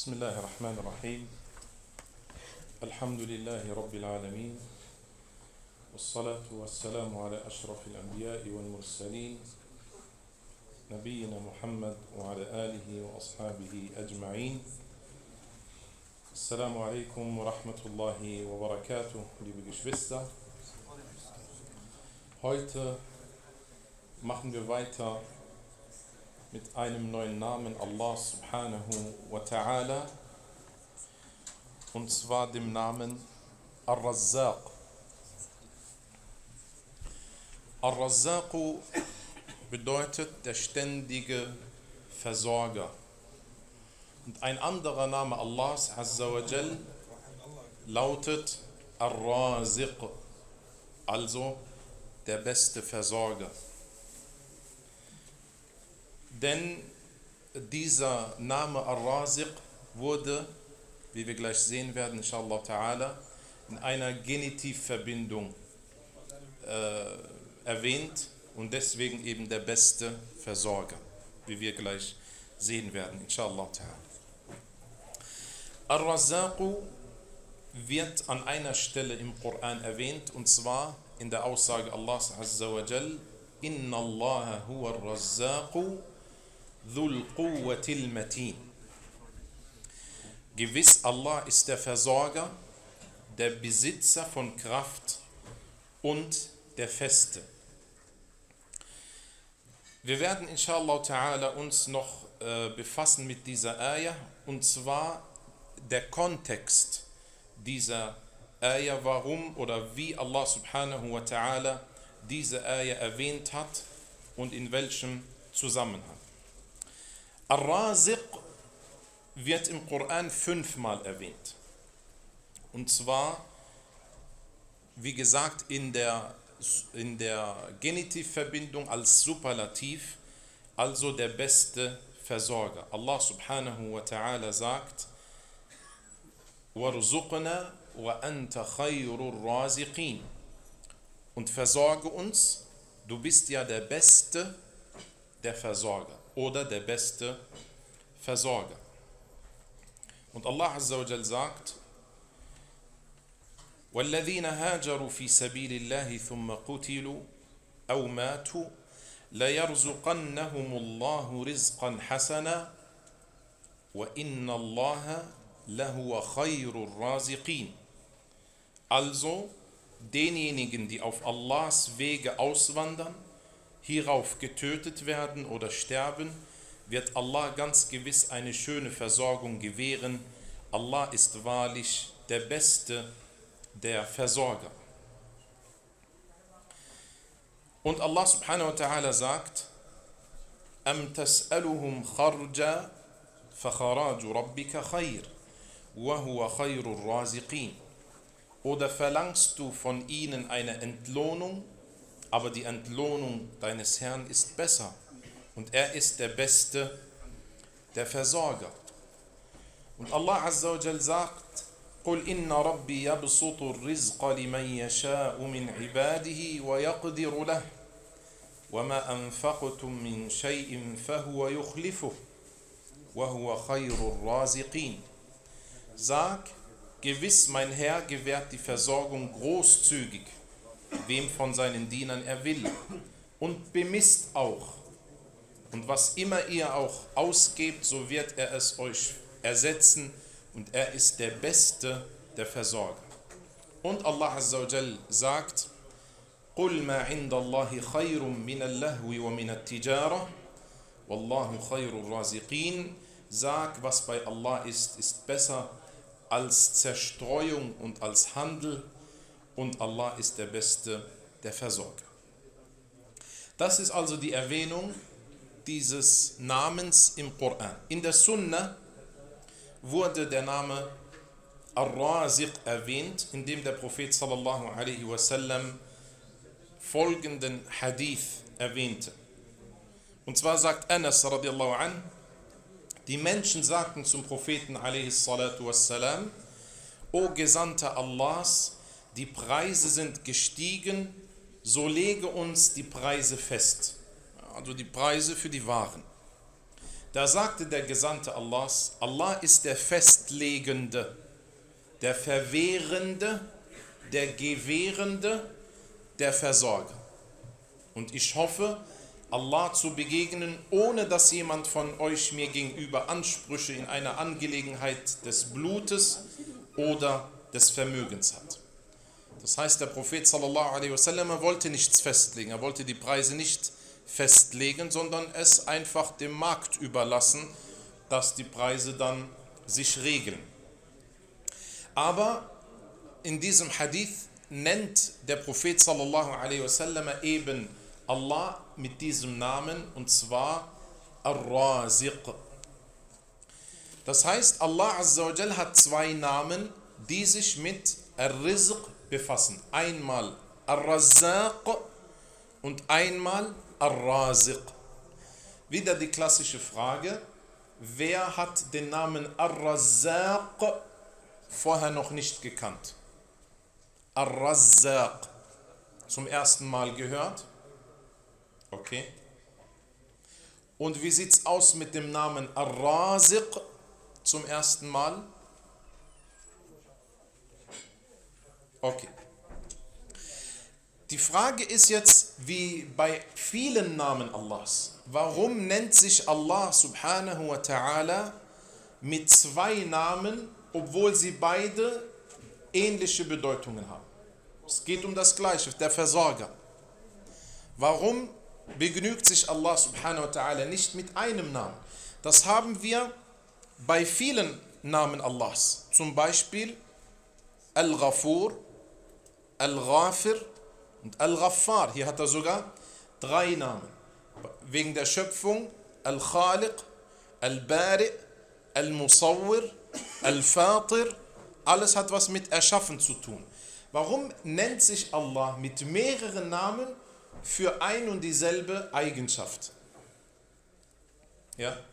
بسم الله الرحمن الرحيم. الحمد لله رب العالمين، والصلاة والسلام على أشرف الأنبياء والمرسلين نبينا محمد وعلى آله وأصحابه أجمعين. Assalamu alaikum wa rahmatullahi wa barakatuh, liebe Geschwister. Heute machen wir weiter mit einem neuen Namen Allah subhanahu wa ta'ala, und zwar dem Namen Ar-Razzaq. Ar-Razzaq bedeutet der ständige Versorger. Und ein anderer Name Allahs Azza wa Jal lautet Ar-Raziq, also der beste Versorger. Denn dieser Name Ar-Raziq wurde, wie wir gleich sehen werden, inshallah ta'ala, in einer Genitivverbindung erwähnt und deswegen eben der beste Versorger, wie wir gleich sehen werden, inshallah ta'ala. Ar-Razzaq wird an einer Stelle im Koran erwähnt, und zwar in der Aussage Allahs Azza wa Jal: Inna Allaha huwa ar-Razzaqu dhul quwwatil matin. Gewiss, Allah ist der Versorger, der Besitzer von Kraft und der Feste. Wir werden inshallah ta'ala uns noch befassen mit dieser Ayah, und zwar der Kontext dieser Ayah, warum oder wie Allah subhanahu wa ta'ala diese Ayah erwähnt hat und in welchem Zusammenhang. Ar-Raziq wird im Koran 5-mal erwähnt. Und zwar, wie gesagt, in der Genitivverbindung als Superlativ, also der beste Versorger. Allah subhanahu wa ta'ala sagt: وَارْزُقْنَا وَأَنْتَ خَيْرُ الرَّازِقِينَ. Und versorge uns, du bist ja der Beste der Versorger oder der beste Versorger. Und Allah Azza wa Jal sagt: وَالَّذِينَ هَاجَرُوا فِي سَبِيلِ اللَّهِ ثُمَّ قُتِلُوا أَوْ مَاتُوا لَيَرْزُقَنَّهُمُ اللَّهُ رِزْقًا حَسَنًا وَإِنَّ اللَّهَ لَهُوَ خَيْرُ الرَّازِقِينَ. Also denjenigen, die auf Allahs Wege auswandern, hierauf getötet werden oder sterben, wird Allah ganz gewiss eine schöne Versorgung gewähren. Allah ist wahrlich der Beste der Versorger. Und Allah subhanahu wa ta'ala sagt: Am tas'aluhum kharja fakharaju rabbika khair wa huwa khairur raziqin. Oder verlangst du von ihnen eine Entlohnung, aber die Entlohnung deines Herrn ist besser und er ist der Beste der Versorger. Und Allah Azza wa Jal sagt: قُلْ إِنَّ رَبِّي يَبْسُطُ الرِّزْقَ لِمَنْ يَشَاءُ مِنْ عِبَادِهِ وَيَقْدِرُ لَهُ وَمَا أَنْفَقْتُمْ مِنْ شَيْءٍ فَهُوَ يُخْلِفُهُ وَهُوَ خَيْرُ الرَّازِقِينَ. Sag: Gewiss, mein Herr gewährt die Versorgung großzügig, wem von seinen Dienern er will, und bemisst auch. Und was immer ihr auch ausgebt, so wird er es euch ersetzen, und er ist der Beste der Versorger. Und Allah Azza wa Jal sagt: قُلْ مَا عِنْدَ اللَّهِ خَيْرٌ مِنَ اللَّهْوِ وَمِنَ التِّجَارَةِ وَاللَّهُ خَيْرُ الرَّازِقِينَ. Sag, was bei Allah ist, ist besser als Zerstreuung und als Handel, und Allah ist der Beste der Versorger. Das ist also die Erwähnung dieses Namens im Koran. In der Sunna wurde der Name Ar-Raziq erwähnt, indem der Prophet sallallahu alaihi wasallam folgenden Hadith erwähnte. Und zwar sagt Anas radiallahu an: Die Menschen sagten zum Propheten alaihi salatu wassalam: O Gesandter Allahs, die Preise sind gestiegen, so lege uns die Preise fest. Also die Preise für die Waren. Da sagte der Gesandte Allahs, Allah ist der Festlegende, der Verwehrende, der Gewährende, der Versorger. Und ich hoffe, Allah zu begegnen, ohne dass jemand von euch mir gegenüber Ansprüche in einer Angelegenheit des Blutes oder des Vermögens hat. Das heißt, der Prophet sallallahu alaihi wasallam wollte nichts festlegen, er wollte die Preise nicht festlegen, sondern es einfach dem Markt überlassen, dass die Preise dann sich regeln. Aber in diesem Hadith nennt der Prophet sallallahu alaihi wasallam eben Allah mit diesem Namen, und zwar Ar-Raziq. Das heißt, Allah Azza wa Jal hat zwei Namen, die sich mit Ar-Rizq befassen. Einmal Ar-Razzaq und einmal Ar-Raziq. Wieder die klassische Frage, wer hat den Namen Ar-Razzaq vorher noch nicht gekannt? Ar-Razzaq. Zum ersten Mal gehört? Okay. Und wie sieht es aus mit dem Namen Ar-Raziq zum ersten Mal? Okay. Die Frage ist jetzt, wie bei vielen Namen Allahs, warum nennt sich Allah subhanahu wa ta'ala mit zwei Namen, obwohl sie beide ähnliche Bedeutungen haben? Es geht um das Gleiche, der Versorger. Warum begnügt sich Allah subhanahu wa ta'ala nicht mit einem Namen? Das haben wir bei vielen Namen Allahs. Zum Beispiel Al-Ghafur, Al-Ghafir und Al-Ghaffar. Hier hat er sogar drei Namen. Wegen der Schöpfung Al-Khaliq, Al-Bari, Al-Musawwir, Al-Fatir. Alles hat was mit Erschaffen zu tun. Warum nennt sich Allah mit mehreren Namen für ein und dieselbe Eigenschaft? Ja?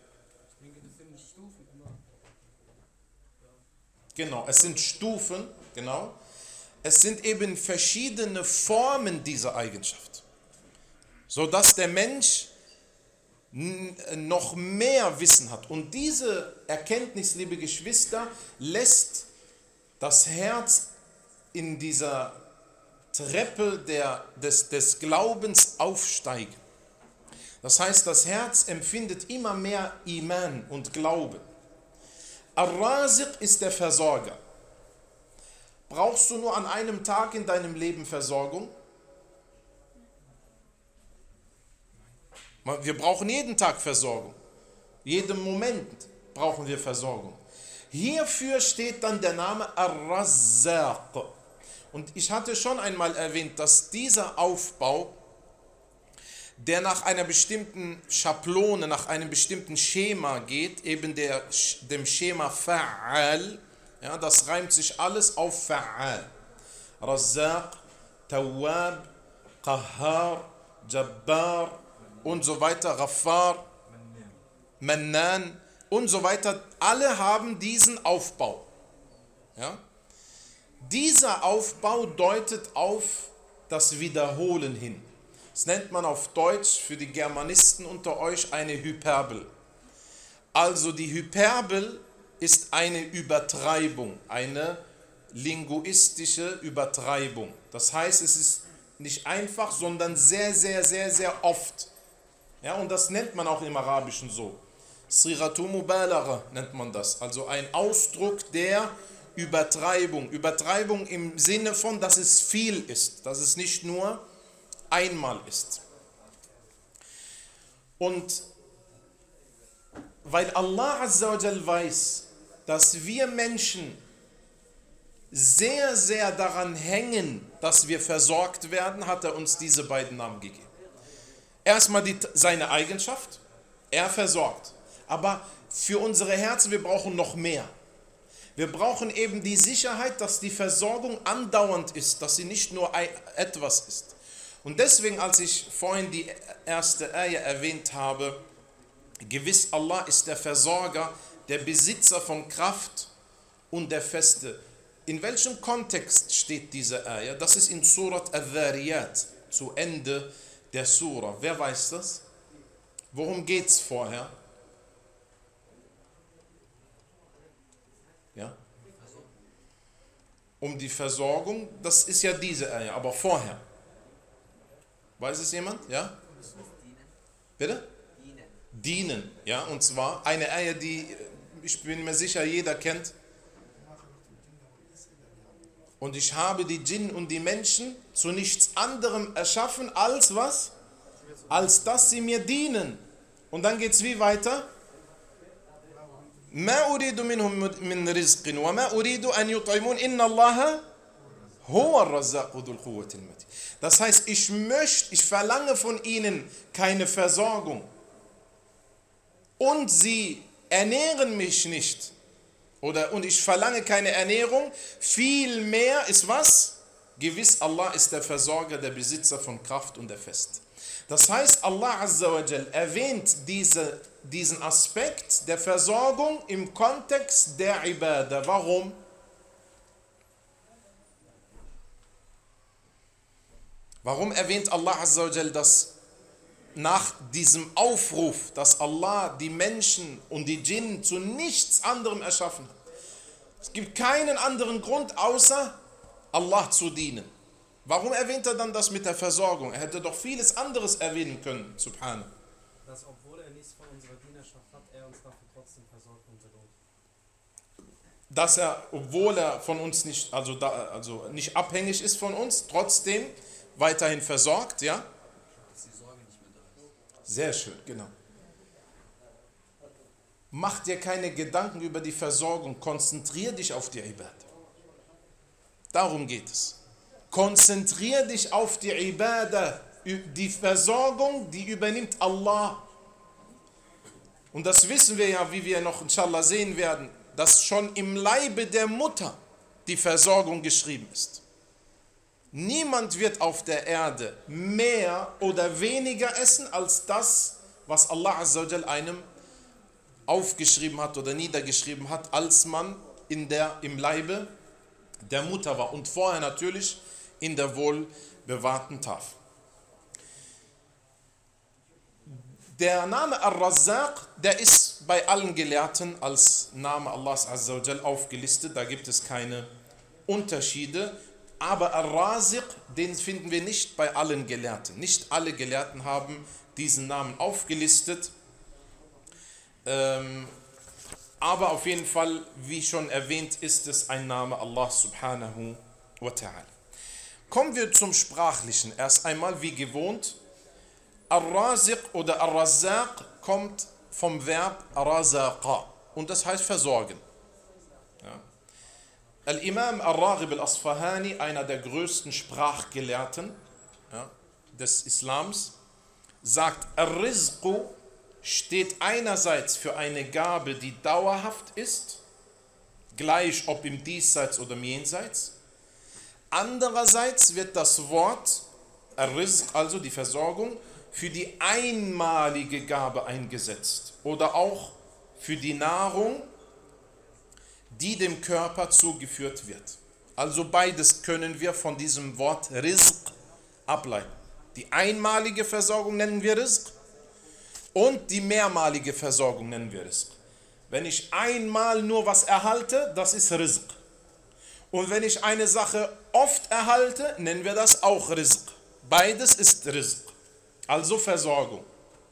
Genau, es sind Stufen, genau. Es sind eben verschiedene Formen dieser Eigenschaft, sodass der Mensch noch mehr Wissen hat. Und diese Erkenntnis, liebe Geschwister, lässt das Herz in dieser Treppe des Glaubens aufsteigen. Das heißt, das Herz empfindet immer mehr Iman und Glaube. Ar-Raziq ist der Versorger. Brauchst du nur an einem Tag in deinem Leben Versorgung? Wir brauchen jeden Tag Versorgung. Jeden Moment brauchen wir Versorgung. Hierfür steht dann der Name Ar-Razzaq. Und ich hatte schon einmal erwähnt, dass dieser Aufbau, der nach einer bestimmten Schablone, nach einem bestimmten Schema geht, eben dem Schema Fa'al, ja, das reimt sich alles auf Fa'al. Razzaq, Tawwab, Qahhar, Jabbar und so weiter, Ghaffar, Mannan und so weiter. Alle haben diesen Aufbau. Ja? Dieser Aufbau deutet auf das Wiederholen hin. Das nennt man auf Deutsch für die Germanisten unter euch eine Hyperbel. Also die Hyperbel ist eine Übertreibung, eine linguistische Übertreibung. Das heißt, es ist nicht einfach, sondern sehr, sehr, sehr, sehr oft. Ja, und das nennt man auch im Arabischen so. Siratu Mubalagha nennt man das. Also ein Ausdruck der Übertreibung. Übertreibung im Sinne von, dass es viel ist, dass es nicht nur einmal ist. Und weil Allah Azza wa Jal weiß, dass wir Menschen sehr, sehr daran hängen, dass wir versorgt werden, hat er uns diese beiden Namen gegeben. Erstmal seine Eigenschaft, er versorgt. Aber für unsere Herzen, wir brauchen noch mehr. Wir brauchen eben die Sicherheit, dass die Versorgung andauernd ist, dass sie nicht nur etwas ist. Und deswegen, als ich vorhin die erste Ayah erwähnt habe, gewiss Allah ist der Versorger, der Besitzer von Kraft und der Feste. In welchem Kontext steht diese Ayah? Das ist in Surat Al-Dhariyat, zu Ende der Surah. Wer weiß das? Worum geht es vorher? um die Versorgung, das ist ja diese Ayah, aber vorher. Weiß es jemand? Ja? Bitte? Dienen, ja, und zwar eine Ayah, die ich bin mir sicher jeder kennt. Und ich habe die Djinn und die Menschen zu nichts anderem erschaffen als was? Als dass sie mir dienen. Und dann geht es wie weiter? ما أريد منهم من رزق وما أريد أن يطعمون إن الله هو الرزاق ذو القوة المتين. Das heißt, ich verlange von ihnen keine Versorgung. Und sie ernähren mich nicht. Und ich verlange keine Ernährung. Vielmehr ist was? Gewiss, Allah ist der Versorger, der Besitzer von Kraft und der Fest. Das heißt, Allah Azza wa Jal erwähnt diesen Aspekt der Versorgung im Kontext der Ibadah. Warum? Warum erwähnt Allah Azza wa Jal das nach diesem Aufruf, dass Allah die Menschen und die Djinn zu nichts anderem erschaffen hat? Es gibt keinen anderen Grund, außer Allah zu dienen. Warum erwähnt er dann das mit der Versorgung? Er hätte doch vieles anderes erwähnen können, subhanahu. Dass, obwohl er nichts von unserer Dienerschaft hat, er uns dafür trotzdem versorgt und belohnt. Dass er, obwohl er von uns nicht, also nicht abhängig ist von uns, trotzdem weiterhin versorgt, ja? Dass die Sorge nicht mehr da ist. Sehr schön, genau. Mach dir keine Gedanken über die Versorgung, konzentrier dich auf die Ibadah. Darum geht es. Konzentrier dich auf die Ibadah. Die Versorgung, die übernimmt Allah. Und das wissen wir ja, wie wir noch inshallah sehen werden, dass schon im Leibe der Mutter die Versorgung geschrieben ist. Niemand wird auf der Erde mehr oder weniger essen als das, was Allah Azza wa Jal einem aufgeschrieben hat oder niedergeschrieben hat, als man im Leibe der Mutter war und vorher natürlich in der wohlbewahrten Tafel. Der Name Ar-Razzaq, der ist bei allen Gelehrten als Name Allahs Azza wa Jal aufgelistet, da gibt es keine Unterschiede, aber Ar-Raziq, den finden wir nicht bei allen Gelehrten. Nicht alle Gelehrten haben diesen Namen aufgelistet, aber auf jeden Fall, wie schon erwähnt, ist es ein Name Allah subhanahu wa ta'ala. Kommen wir zum Sprachlichen. Erst einmal, wie gewohnt, Ar-Raziq oder Ar-Razzaq kommt vom Verb Razaqa und das heißt versorgen. Ja. Al-Imam Ar-Raghib al-Asfahani, einer der größten Sprachgelehrten des Islams, sagt, Ar-Rizqu steht einerseits für eine Gabe, die dauerhaft ist, gleich ob im Diesseits oder im Jenseits. Andererseits wird das Wort Ar-Rizq, also die Versorgung, für die einmalige Gabe eingesetzt oder auch für die Nahrung, die dem Körper zugeführt wird. Also beides können wir von diesem Wort Rizq ableiten. Die einmalige Versorgung nennen wir Rizq und die mehrmalige Versorgung nennen wir Rizq. Wenn ich einmal nur was erhalte, das ist Rizq. Und wenn ich eine Sache oft erhalte, nennen wir das auch Rizq. Beides ist Rizq, also Versorgung.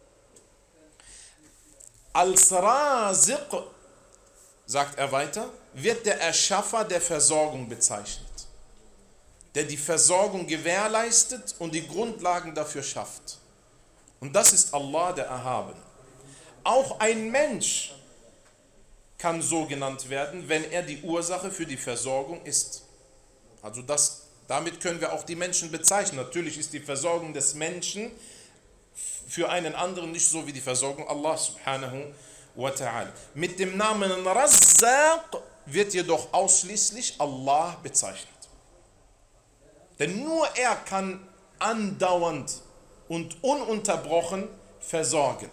Als Raziq, sagt er weiter, wird der Erschaffer der Versorgung bezeichnet, der die Versorgung gewährleistet und die Grundlagen dafür schafft. Und das ist Allah, der Erhabene. Auch ein Mensch kann so genannt werden, wenn er die Ursache für die Versorgung ist. Also damit können wir auch die Menschen bezeichnen. Natürlich ist die Versorgung des Menschen für einen anderen nicht so wie die Versorgung Allah subhanahu wa ta'ala. Mit dem Namen Razzaq wird jedoch ausschließlich Allah bezeichnet. Denn nur er kann andauernd und ununterbrochen versorgen.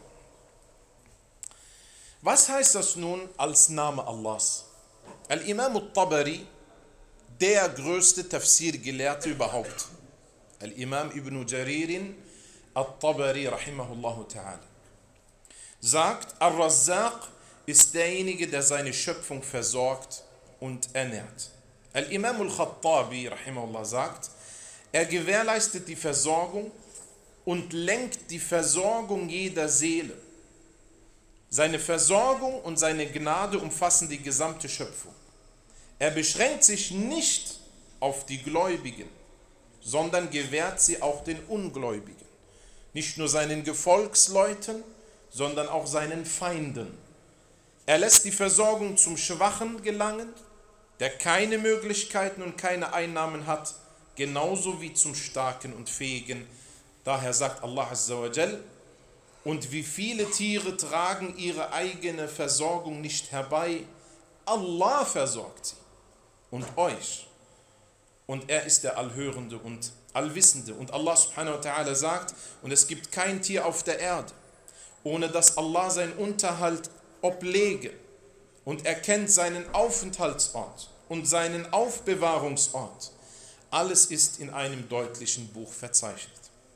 Was heißt das nun als Name Allahs? Al-Imam al-Tabari, der größte Tafsir-Gelehrte überhaupt, Al-Imam Ibn Jaririn al-Tabari, rahimahullahu ta'ala, sagt, Ar-Razzaq ist derjenige, der seine Schöpfung versorgt und ernährt. Al-Imam al-Khattabi, rahimahullah, sagt, er gewährleistet die Versorgung und lenkt die Versorgung jeder Seele. Seine Versorgung und seine Gnade umfassen die gesamte Schöpfung. Er beschränkt sich nicht auf die Gläubigen, sondern gewährt sie auch den Ungläubigen. Nicht nur seinen Gefolgsleuten, sondern auch seinen Feinden. Er lässt die Versorgung zum Schwachen gelangen, der keine Möglichkeiten und keine Einnahmen hat, genauso wie zum Starken und Fähigen. Daher sagt Allah Azza wa Jal, und wie viele Tiere tragen ihre eigene Versorgung nicht herbei, Allah versorgt sie und euch. Und er ist der Allhörende und Allwissende. Und Allah subhanahu wa ta'ala sagt, und es gibt kein Tier auf der Erde, ohne dass Allah seinen Unterhalt oblege. Und er kennt seinen Aufenthaltsort und seinen Aufbewahrungsort. Alles ist in einem deutlichen Buch verzeichnet.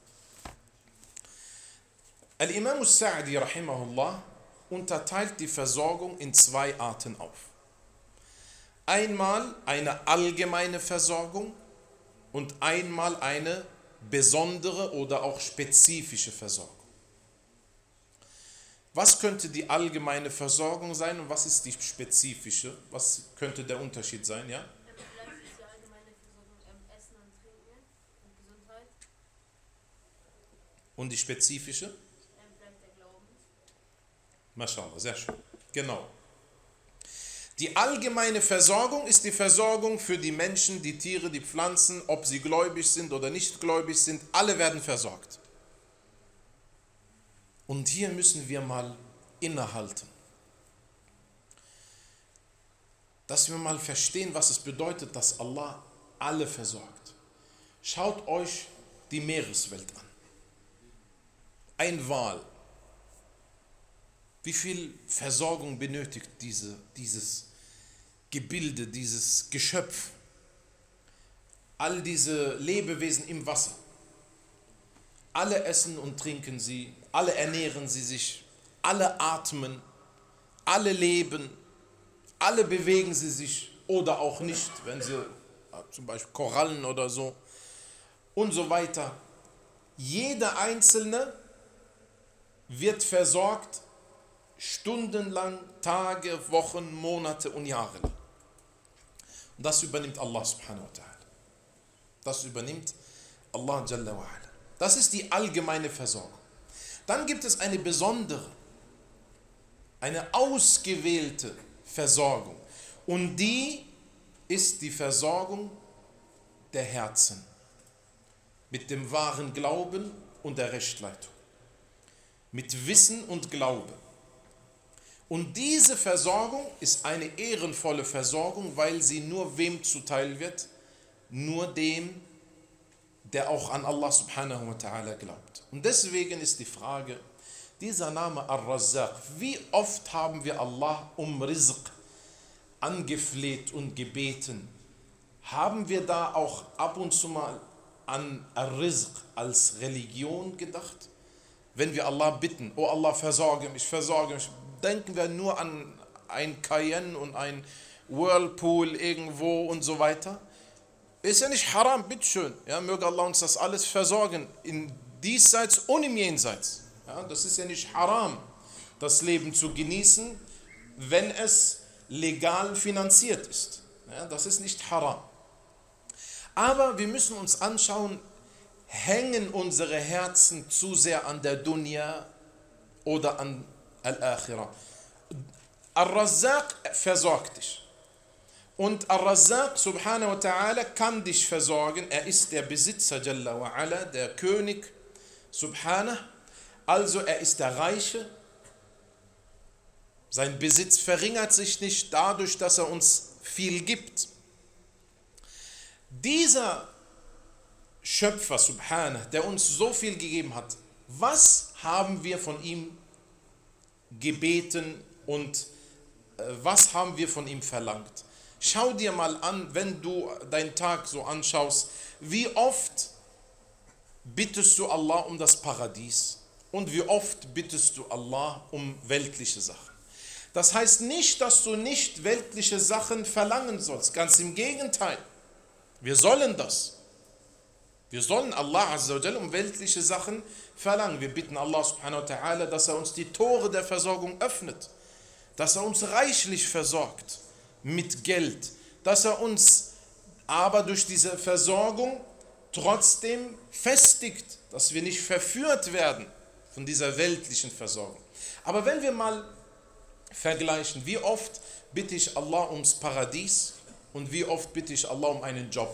Al-Imam al-Sa'di rahimahullah unterteilt die Versorgung in zwei Arten auf. Einmal eine allgemeine Versorgung und einmal eine besondere oder auch spezifische Versorgung. Was könnte die allgemeine Versorgung sein und was ist die spezifische? Was könnte der Unterschied sein? Ja? Vielleicht ist die allgemeine Versorgung Essen und Trinken und Gesundheit. Und die spezifische? Vielleicht der Glauben. Mashallah, sehr schön. Genau. Die allgemeine Versorgung ist die Versorgung für die Menschen, die Tiere, die Pflanzen, ob sie gläubig sind oder nicht gläubig sind, alle werden versorgt. Und hier müssen wir mal innehalten, dass wir mal verstehen, was es bedeutet, dass Allah alle versorgt. Schaut euch die Meereswelt an. Ein Wal. Wie viel Versorgung benötigt dieses Gebilde, dieses Geschöpf? All diese Lebewesen im Wasser. Alle essen und trinken sie, alle ernähren sie sich, alle atmen, alle leben, alle bewegen sie sich oder auch nicht, wenn sie zum Beispiel Korallen oder so und so weiter. Jeder Einzelne wird versorgt, stundenlang, Tage, Wochen, Monate und Jahre lang. Und das übernimmt Allah subhanahu wa ta'ala. Das übernimmt Allah Jalla wa ala. Das ist die allgemeine Versorgung. Dann gibt es eine besondere, eine ausgewählte Versorgung. Und die ist die Versorgung der Herzen. Mit dem wahren Glauben und der Rechtleitung. Mit Wissen und Glaube. Und diese Versorgung ist eine ehrenvolle Versorgung, weil sie nur wem zuteil wird? Nur dem, der auch an Allah subhanahu wa ta'ala glaubt. Und deswegen ist die Frage, dieser Name Ar-Razzaq, wie oft haben wir Allah um Rizq angefleht und gebeten? Haben wir da auch ab und zu mal an Ar-Rizq als Religion gedacht? Wenn wir Allah bitten, oh Allah, versorge mich, denken wir nur an ein Cayenne und ein Whirlpool irgendwo und so weiter? Ist ja nicht haram, bitteschön. Ja, möge Allah uns das alles versorgen, in diesseits und im jenseits. Ja, das ist ja nicht haram, das Leben zu genießen, wenn es legal finanziert ist. Ja, das ist nicht haram. Aber wir müssen uns anschauen, hängen unsere Herzen zu sehr an der Dunya oder an Al-Akhirah. Ar-Razzaq versorgt dich. Und Ar-Razzaq subhanahu wa ta'ala kann dich versorgen. Er ist der Besitzer Jalla wa ala, der König subhanahu. Also er ist der Reiche. Sein Besitz verringert sich nicht dadurch, dass er uns viel gibt. Dieser Schöpfer subhanahu, der uns so viel gegeben hat, was haben wir von ihm gebeten und was haben wir von ihm verlangt? Schau dir mal an, wenn du deinen Tag so anschaust, wie oft bittest du Allah um das Paradies und wie oft bittest du Allah um weltliche Sachen. Das heißt nicht, dass du nicht weltliche Sachen verlangen sollst. Ganz im Gegenteil. Wir sollen das. Wir sollen Allah Azza wa Jalla um weltliche Sachen verlangen. Wir bitten Allah subhanahu wa ta'ala, dass er uns die Tore der Versorgung öffnet. Dass er uns reichlich versorgt mit Geld. Dass er uns aber durch diese Versorgung trotzdem festigt, dass wir nicht verführt werden von dieser weltlichen Versorgung. Aber wenn wir mal vergleichen, wie oft bitte ich Allah ums Paradies und wie oft bitte ich Allah um einen Job?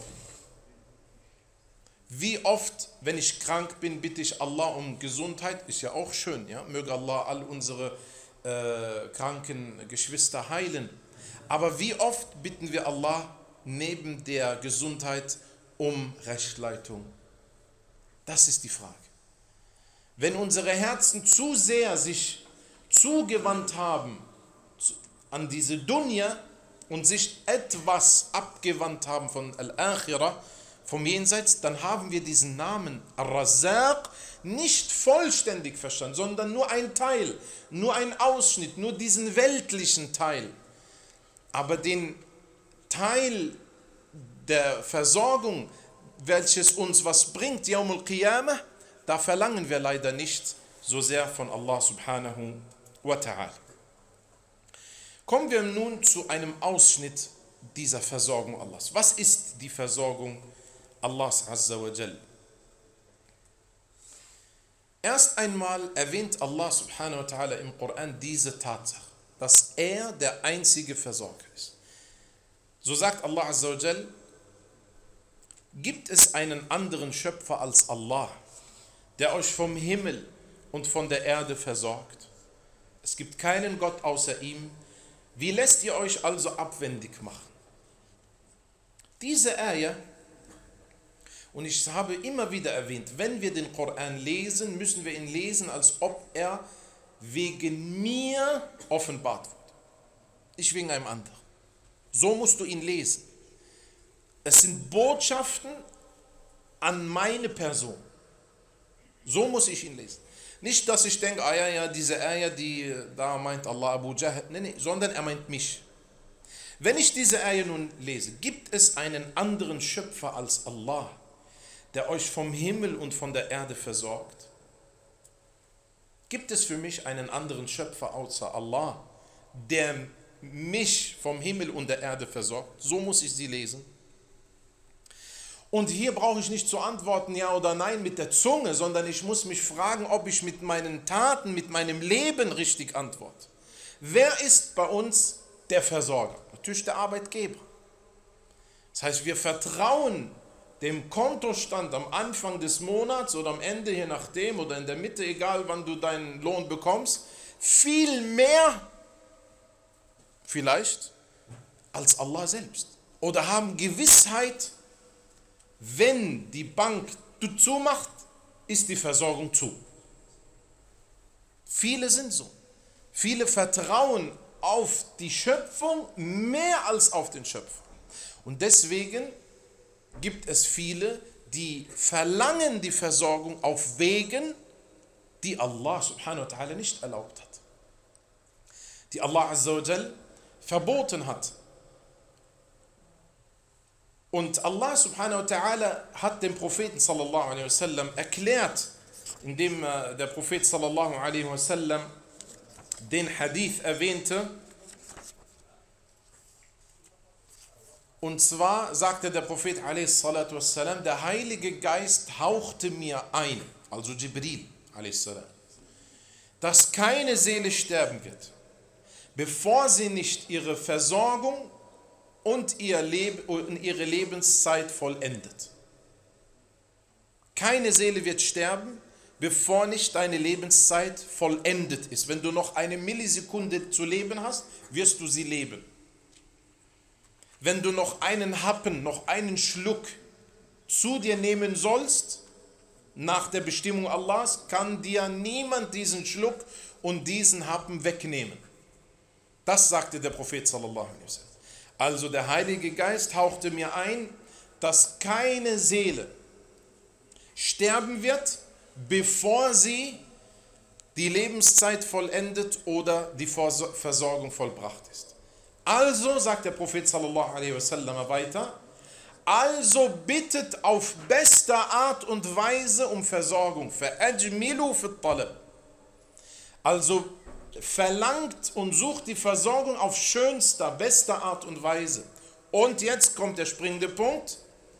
Wie oft, wenn ich krank bin, bitte ich Allah um Gesundheit? Ist ja auch schön, ja? Möge Allah all unsere kranken Geschwister heilen. Aber wie oft bitten wir Allah neben der Gesundheit um Rechtsleitung? Das ist die Frage. Wenn unsere Herzen zu sehr sich zugewandt haben an diese Dunya und sich etwas abgewandt haben von Al-Akhirah, vom Jenseits, dann haben wir diesen Namen Ar-Razzaq nicht vollständig verstanden, sondern nur ein Teil, nur ein Ausschnitt, nur diesen weltlichen Teil. Aber den Teil der Versorgung, welches uns was bringt, Yawm al-Qiyamah, da verlangen wir leider nicht so sehr von Allah subhanahu wa ta'ala. Kommen wir nun zu einem Ausschnitt dieser Versorgung Allahs. Was ist die Versorgung Allahs Azza wa Jal? Erst einmal erwähnt Allah subhanahu wa ta'ala im Koran diese Tatsache, dass er der einzige Versorger ist. So sagt Allah Azza wa Jal: Gibt es einen anderen Schöpfer als Allah, der euch vom Himmel und von der Erde versorgt? Es gibt keinen Gott außer ihm. Wie lässt ihr euch also abwendig machen? Diese Ayah, und ich habe immer wieder erwähnt, wenn wir den Koran lesen, müssen wir ihn lesen, als ob er wegen mir offenbart wurde. Nicht wegen einem anderen. So musst du ihn lesen. Es sind Botschaften an meine Person. So muss ich ihn lesen. Nicht, dass ich denke, diese Ayah, da meint Allah Abu Jahl, nee, sondern er meint mich. Wenn ich diese Ayah nun lese, gibt es einen anderen Schöpfer als Allah, der euch vom Himmel und von der Erde versorgt? Gibt es für mich einen anderen Schöpfer außer Allah, der mich vom Himmel und der Erde versorgt? So muss ich sie lesen. Und hier brauche ich nicht zu antworten ja oder nein mit der Zunge, sondern ich muss mich fragen, ob ich mit meinen Taten, mit meinem Leben richtig antworte. Wer ist bei uns der Versorger? Natürlich der Arbeitgeber. Das heißt, wir vertrauen dem Kontostand am Anfang des Monats oder am Ende, je nachdem, oder in der Mitte, egal wann du deinen Lohn bekommst, viel mehr vielleicht als Allah selbst. Oder haben Gewissheit, wenn die Bank zumacht, ist die Versorgung zu. Viele sind so. Viele vertrauen auf die Schöpfung mehr als auf den Schöpfer. Und deswegen gibt es viele, die verlangen die Versorgung auf Wegen, die Allah subhanahu wa ta'ala nicht erlaubt hat. Die Allah Azza wa Jal verboten hat. Und Allah subhanahu wa ta'ala hat dem Propheten sallallahu alaihi wasallam erklärt, indem der Prophet sallallahu alaihi wasallam den Hadith erwähnte. Und zwar sagte der Prophet alaihi salatu wassalam, der Heilige Geist hauchte mir ein, also Jibril alaihi salam, dass keine Seele sterben wird, bevor sie nicht ihre Versorgung und ihre Lebenszeit vollendet. Keine Seele wird sterben, bevor nicht deine Lebenszeit vollendet ist. Wenn du noch eine Millisekunde zu leben hast, wirst du sie leben. Wenn du noch einen Happen, noch einen Schluck zu dir nehmen sollst, nach der Bestimmung Allahs, kann dir niemand diesen Schluck und diesen Happen wegnehmen. Das sagte der Prophet sallallahu alaihi wasallam. Also der Heilige Geist hauchte mir ein, dass keine Seele sterben wird, bevor sie die Lebenszeit vollendet oder die Versorgung vollbracht ist. Also, sagt der Prophet sallallahu alaihi wasallam weiter, also bittet auf beste Art und Weise um Versorgung. فَأَجْمِلُوا فِي الطَّلَبِ. Also verlangt und sucht die Versorgung auf schönster, bester Art und Weise. Und jetzt kommt der springende Punkt.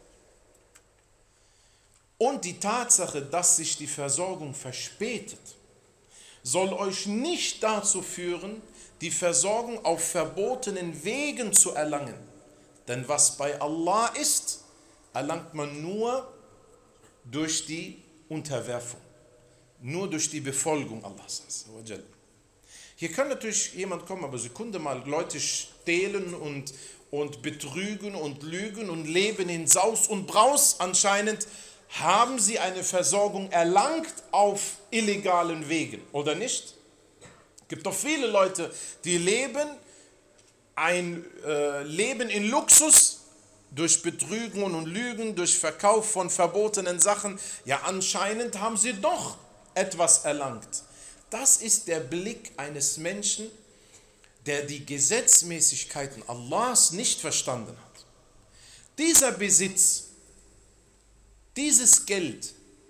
Und die Tatsache, dass sich die Versorgung verspätet, soll euch nicht dazu führen, die Versorgung auf verbotenen Wegen zu erlangen. Denn was bei Allah ist, erlangt man nur durch die Unterwerfung, nur durch die Befolgung Allahs. Hier kann natürlich jemand kommen, aber Sekunde mal, Leute stehlen und betrügen und lügen und leben in Saus und Braus. Anscheinend haben sie eine Versorgung erlangt auf illegalen Wegen, oder nicht? Es gibt doch viele Leute, die leben ein Leben in Luxus durch Betrügen und Lügen, durch Verkauf von verbotenen Sachen. Ja, anscheinend haben sie doch etwas erlangt. Das ist der Blick eines Menschen, der die Gesetzmäßigkeiten Allahs nicht verstanden hat. Dieser Besitz, dieses Geld,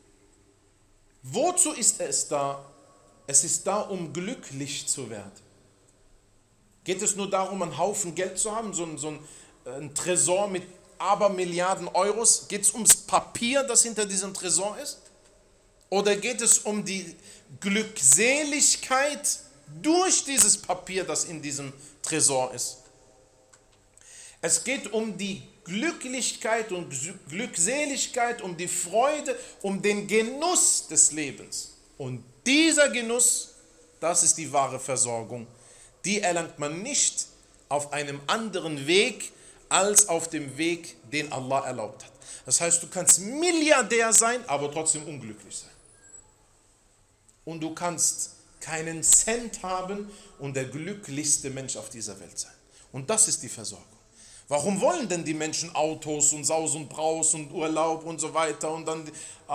wozu ist es da? Es ist da, um glücklich zu werden. Geht es nur darum, einen Haufen Geld zu haben, so ein Tresor mit Abermilliarden Euros? Geht es ums Papier, das hinter diesem Tresor ist? Oder geht es um die Glückseligkeit durch dieses Papier, das in diesem Tresor ist? Es geht um die Glücklichkeit und Glückseligkeit, um die Freude, um den Genuss des Lebens. Und dieser Genuss, das ist die wahre Versorgung. Die erlangt man nicht auf einem anderen Weg als auf dem Weg, den Allah erlaubt hat. Das heißt, du kannst Milliardär sein, aber trotzdem unglücklich sein. Und du kannst keinen Cent haben und der glücklichste Mensch auf dieser Welt sein. Und das ist die Versorgung. Warum wollen denn die Menschen Autos und Saus und Braus und Urlaub und so weiter und dann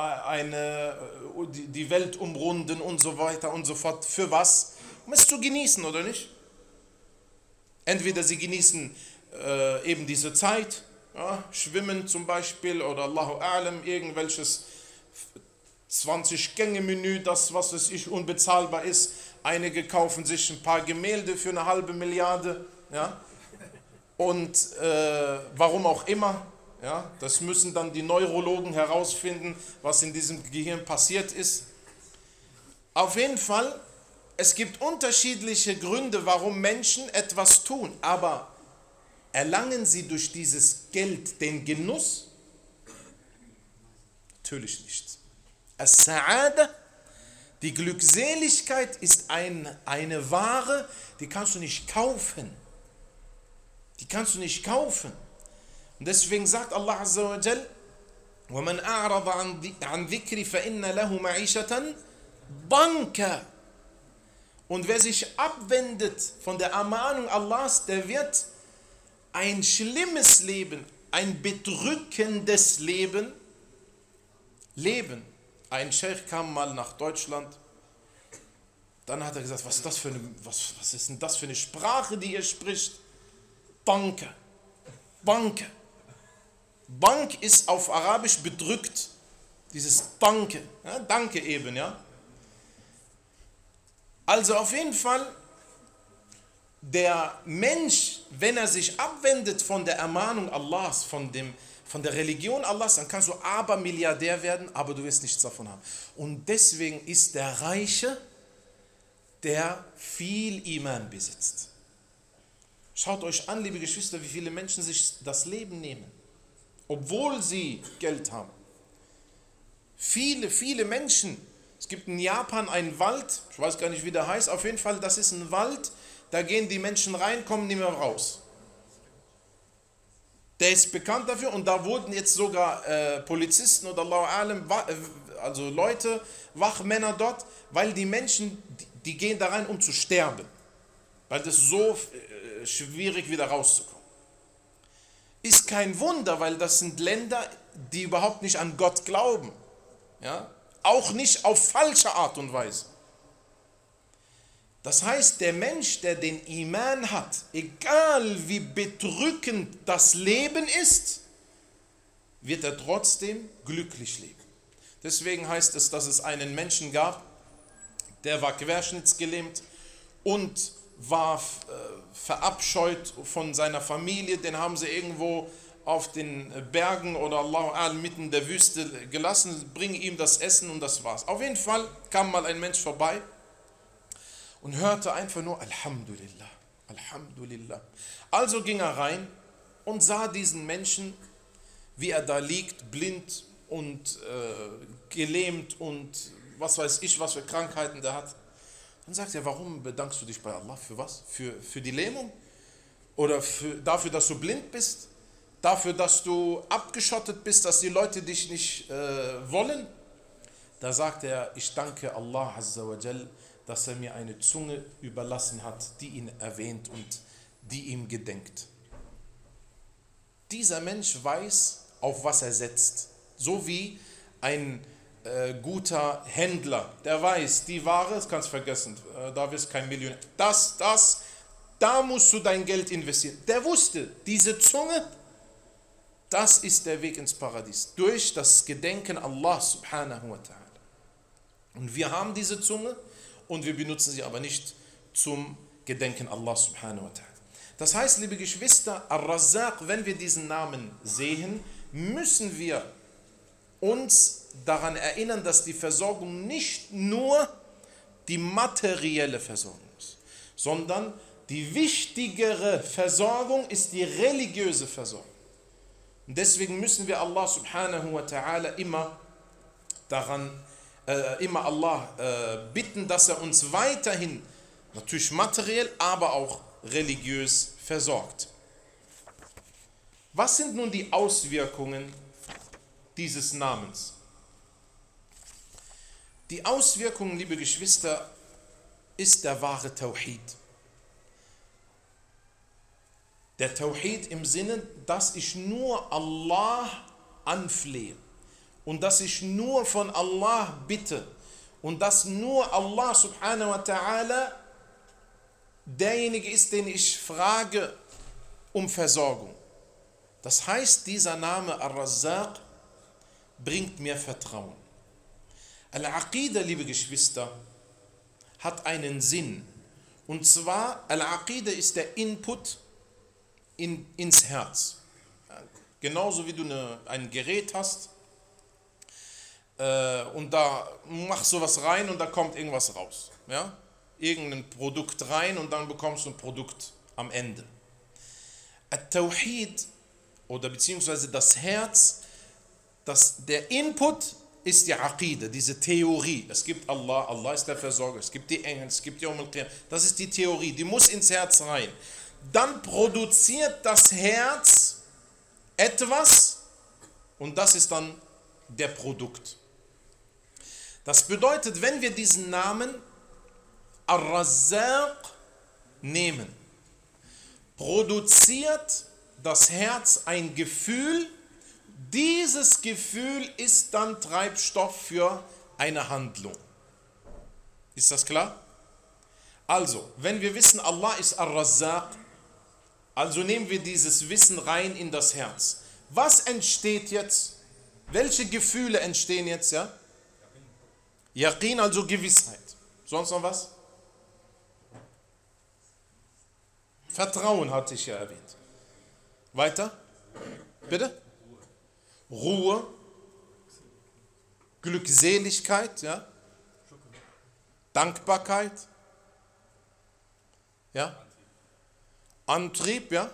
die Welt umrunden und so weiter und so fort? Für was? Um es zu genießen, oder nicht? Entweder sie genießen eben diese Zeit, ja, Schwimmen zum Beispiel oder Allahu A'lam, irgendwelches 20-Gänge-Menü, das, was weiß ich, unbezahlbar ist. Einige kaufen sich ein paar Gemälde für eine halbe Milliarde, ja. Und warum auch immer, ja, das müssen dann die Neurologen herausfinden, was in diesem Gehirn passiert ist. Auf jeden Fall, es gibt unterschiedliche Gründe, warum Menschen etwas tun, aber erlangen sie durch dieses Geld den Genuss? Natürlich nicht. As-Sa'ada, die Glückseligkeit, ist eine Ware, die kannst du nicht kaufen. Die kannst du nicht kaufen. Und deswegen sagt Allah Azza wa Jal, وَمَنْ أَعْرَضَ عَنْ ذِكْرِ فَإِنَّ لَهُ مَعِيشَةً ضَنْكَ. Und wer sich abwendet von der Ermahnung Allahs, der wird ein schlimmes Leben, ein bedrückendes Leben leben. Ein Scheich kam mal nach Deutschland, dann hat er gesagt, was ist denn das für eine Sprache, die ihr spricht? Danke. Danke. Dank ist auf Arabisch bedrückt. Dieses Danke. Ja, danke eben, ja. Also auf jeden Fall, der Mensch, wenn er sich abwendet von der Ermahnung Allahs, von der Religion Allahs, dann kannst du aber Milliardär werden, aber du wirst nichts davon haben. Und deswegen ist der Reiche, der viel Iman besitzt. Schaut euch an, liebe Geschwister, wie viele Menschen sich das Leben nehmen, obwohl sie Geld haben. Viele Menschen. Es gibt in Japan einen Wald, ich weiß gar nicht, wie der heißt, auf jeden Fall, das ist ein Wald, da gehen die Menschen rein, kommen nicht mehr raus. Der ist bekannt dafür und da wurden jetzt sogar Polizisten oder Allahu A'lam, also Leute, Wachmänner dort, weil die Menschen, die gehen da rein, um zu sterben. Weil das so schwierig wieder rauszukommen. Ist kein Wunder, weil das sind Länder, die überhaupt nicht an Gott glauben. Ja? Auch nicht auf falsche Art und Weise. Das heißt, der Mensch, der den Iman hat, egal wie bedrückend das Leben ist, wird er trotzdem glücklich leben. Deswegen heißt es, dass es einen Menschen gab, der war querschnittsgelähmt und war verabscheut von seiner Familie. Den haben sie irgendwo auf den Bergen oder Allah mitten in der Wüste gelassen, bringen ihm das Essen und das war's. Auf jeden Fall kam mal ein Mensch vorbei und hörte einfach nur Alhamdulillah, Alhamdulillah. Also ging er rein und sah diesen Menschen, wie er da liegt, blind und gelähmt und was weiß ich, was für Krankheiten der hat. Dann sagt er, warum bedankst du dich bei Allah? Für was? Für die Lähmung? Oder dafür, dass du blind bist? Dafür, dass du abgeschottet bist, dass die Leute dich nicht wollen? Da sagt er, ich danke Allah Azza wa Jal, dass er mir eine Zunge überlassen hat, die ihn erwähnt und die ihm gedenkt. Dieser Mensch weiß, auf was er setzt. So wie ein guter Händler, der weiß, die Ware, das kannst du vergessen, da wirst du kein Millionär. Da musst du dein Geld investieren. Der wusste, diese Zunge, das ist der Weg ins Paradies. Durch das Gedenken Allah subhanahu wa ta'ala. Und wir haben diese Zunge und wir benutzen sie aber nicht zum Gedenken Allah subhanahu wa ta'ala. Das heißt, liebe Geschwister, Ar-Razzaq, wenn wir diesen Namen sehen, müssen wir uns daran erinnern, dass die Versorgung nicht nur die materielle Versorgung ist, sondern die wichtigere Versorgung ist die religiöse Versorgung. Und deswegen müssen wir Allah subhanahu wa ta'ala immer Allah bitten, dass er uns weiterhin, natürlich materiell, aber auch religiös versorgt. Was sind nun die Auswirkungen dieses Namens? Die Auswirkungen, liebe Geschwister, ist der wahre Tawhid. Der Tawhid im Sinne, dass ich nur Allah anflehe und dass ich nur von Allah bitte und dass nur Allah subhanahu wa ta'ala derjenige ist, den ich frage um Versorgung. Das heißt, dieser Name Ar-Razzaq bringt mir Vertrauen. Al-Aqidah, liebe Geschwister, hat einen Sinn. Und zwar, Al-Aqidah ist der Input ins Herz. Genauso wie du ein Gerät hast und da machst du was rein und da kommt irgendwas raus. Ja? Irgendein Produkt rein und dann bekommst du ein Produkt am Ende. At-Tawhid oder beziehungsweise das Herz, der Input ist die Aqidah, diese Theorie. Es gibt Allah, Allah ist der Versorger, es gibt die Engel, es gibt die Qiyamah. Das ist die Theorie, die muss ins Herz rein. Dann produziert das Herz etwas und das ist dann der Produkt. Das bedeutet, wenn wir diesen Namen Ar-Razzaq nehmen, produziert das Herz ein Gefühl. Dieses Gefühl ist dann Treibstoff für eine Handlung. Ist das klar? Also, wenn wir wissen, Allah ist Ar-Razzaq, also nehmen wir dieses Wissen rein in das Herz. Was entsteht jetzt? Welche Gefühle entstehen jetzt? Ja? Yaqin, also Gewissheit. Sonst noch was? Vertrauen hatte ich ja erwähnt. Weiter? Bitte? Ruhe, Glückseligkeit, ja? Dankbarkeit, ja? Antrieb, ja?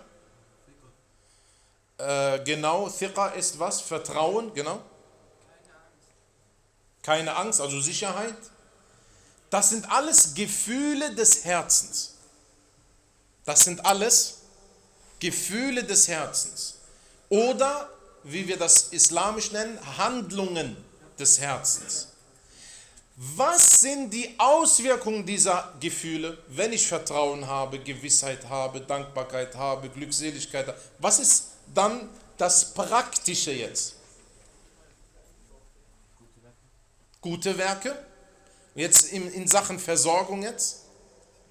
Genau, Thiqa ist was? Vertrauen, genau. Keine Angst, also Sicherheit. Das sind alles Gefühle des Herzens. Das sind alles Gefühle des Herzens. Oder, wie wir das islamisch nennen, Handlungen des Herzens. Was sind die Auswirkungen dieser Gefühle, wenn ich Vertrauen habe, Gewissheit habe, Dankbarkeit habe, Glückseligkeit habe? Was ist dann das Praktische jetzt? Gute Werke. Jetzt in Sachen Versorgung jetzt.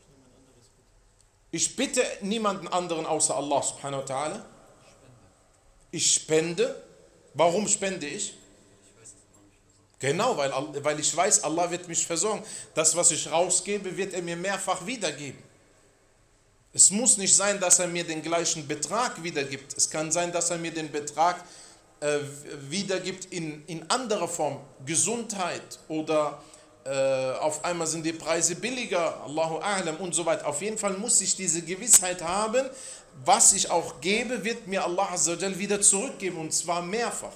Ich bitte niemanden anderen außer Allah subhanahu wa ta'ala. Ich spende. Warum spende ich? Genau, weil ich weiß, Allah wird mich versorgen. Das, was ich rausgebe, wird er mir mehrfach wiedergeben. Es muss nicht sein, dass er mir den gleichen Betrag wiedergibt. Es kann sein, dass er mir den Betrag wiedergibt in anderer Form. Gesundheit oder auf einmal sind die Preise billiger, Allahu A'lam und so weiter. Auf jeden Fall muss ich diese Gewissheit haben, was ich auch gebe, wird mir Allah Azza wa Jal wieder zurückgeben, und zwar mehrfach.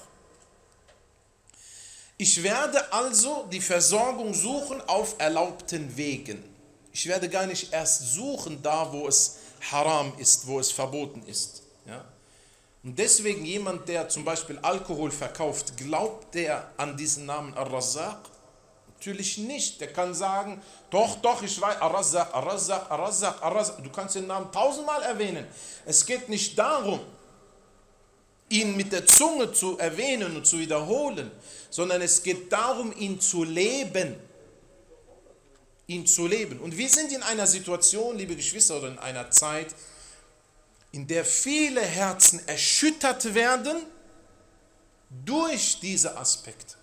Ich werde also die Versorgung suchen auf erlaubten Wegen. Ich werde gar nicht erst suchen da, wo es haram ist, wo es verboten ist. Ja? Und deswegen jemand, der zum Beispiel Alkohol verkauft, glaubt der an diesen Namen Ar-Razzaq? Natürlich nicht. Der kann sagen, doch, ich weiß, Ar-Razzaq, Ar-Razzaq, Ar-Razzaq, Ar-Razzaq. Du kannst den Namen 1000-mal erwähnen. Es geht nicht darum, ihn mit der Zunge zu erwähnen und zu wiederholen, sondern es geht darum, ihn zu leben. Ihn zu leben. Und wir sind in einer Situation, liebe Geschwister, oder in einer Zeit, in der viele Herzen erschüttert werden durch diese Aspekte.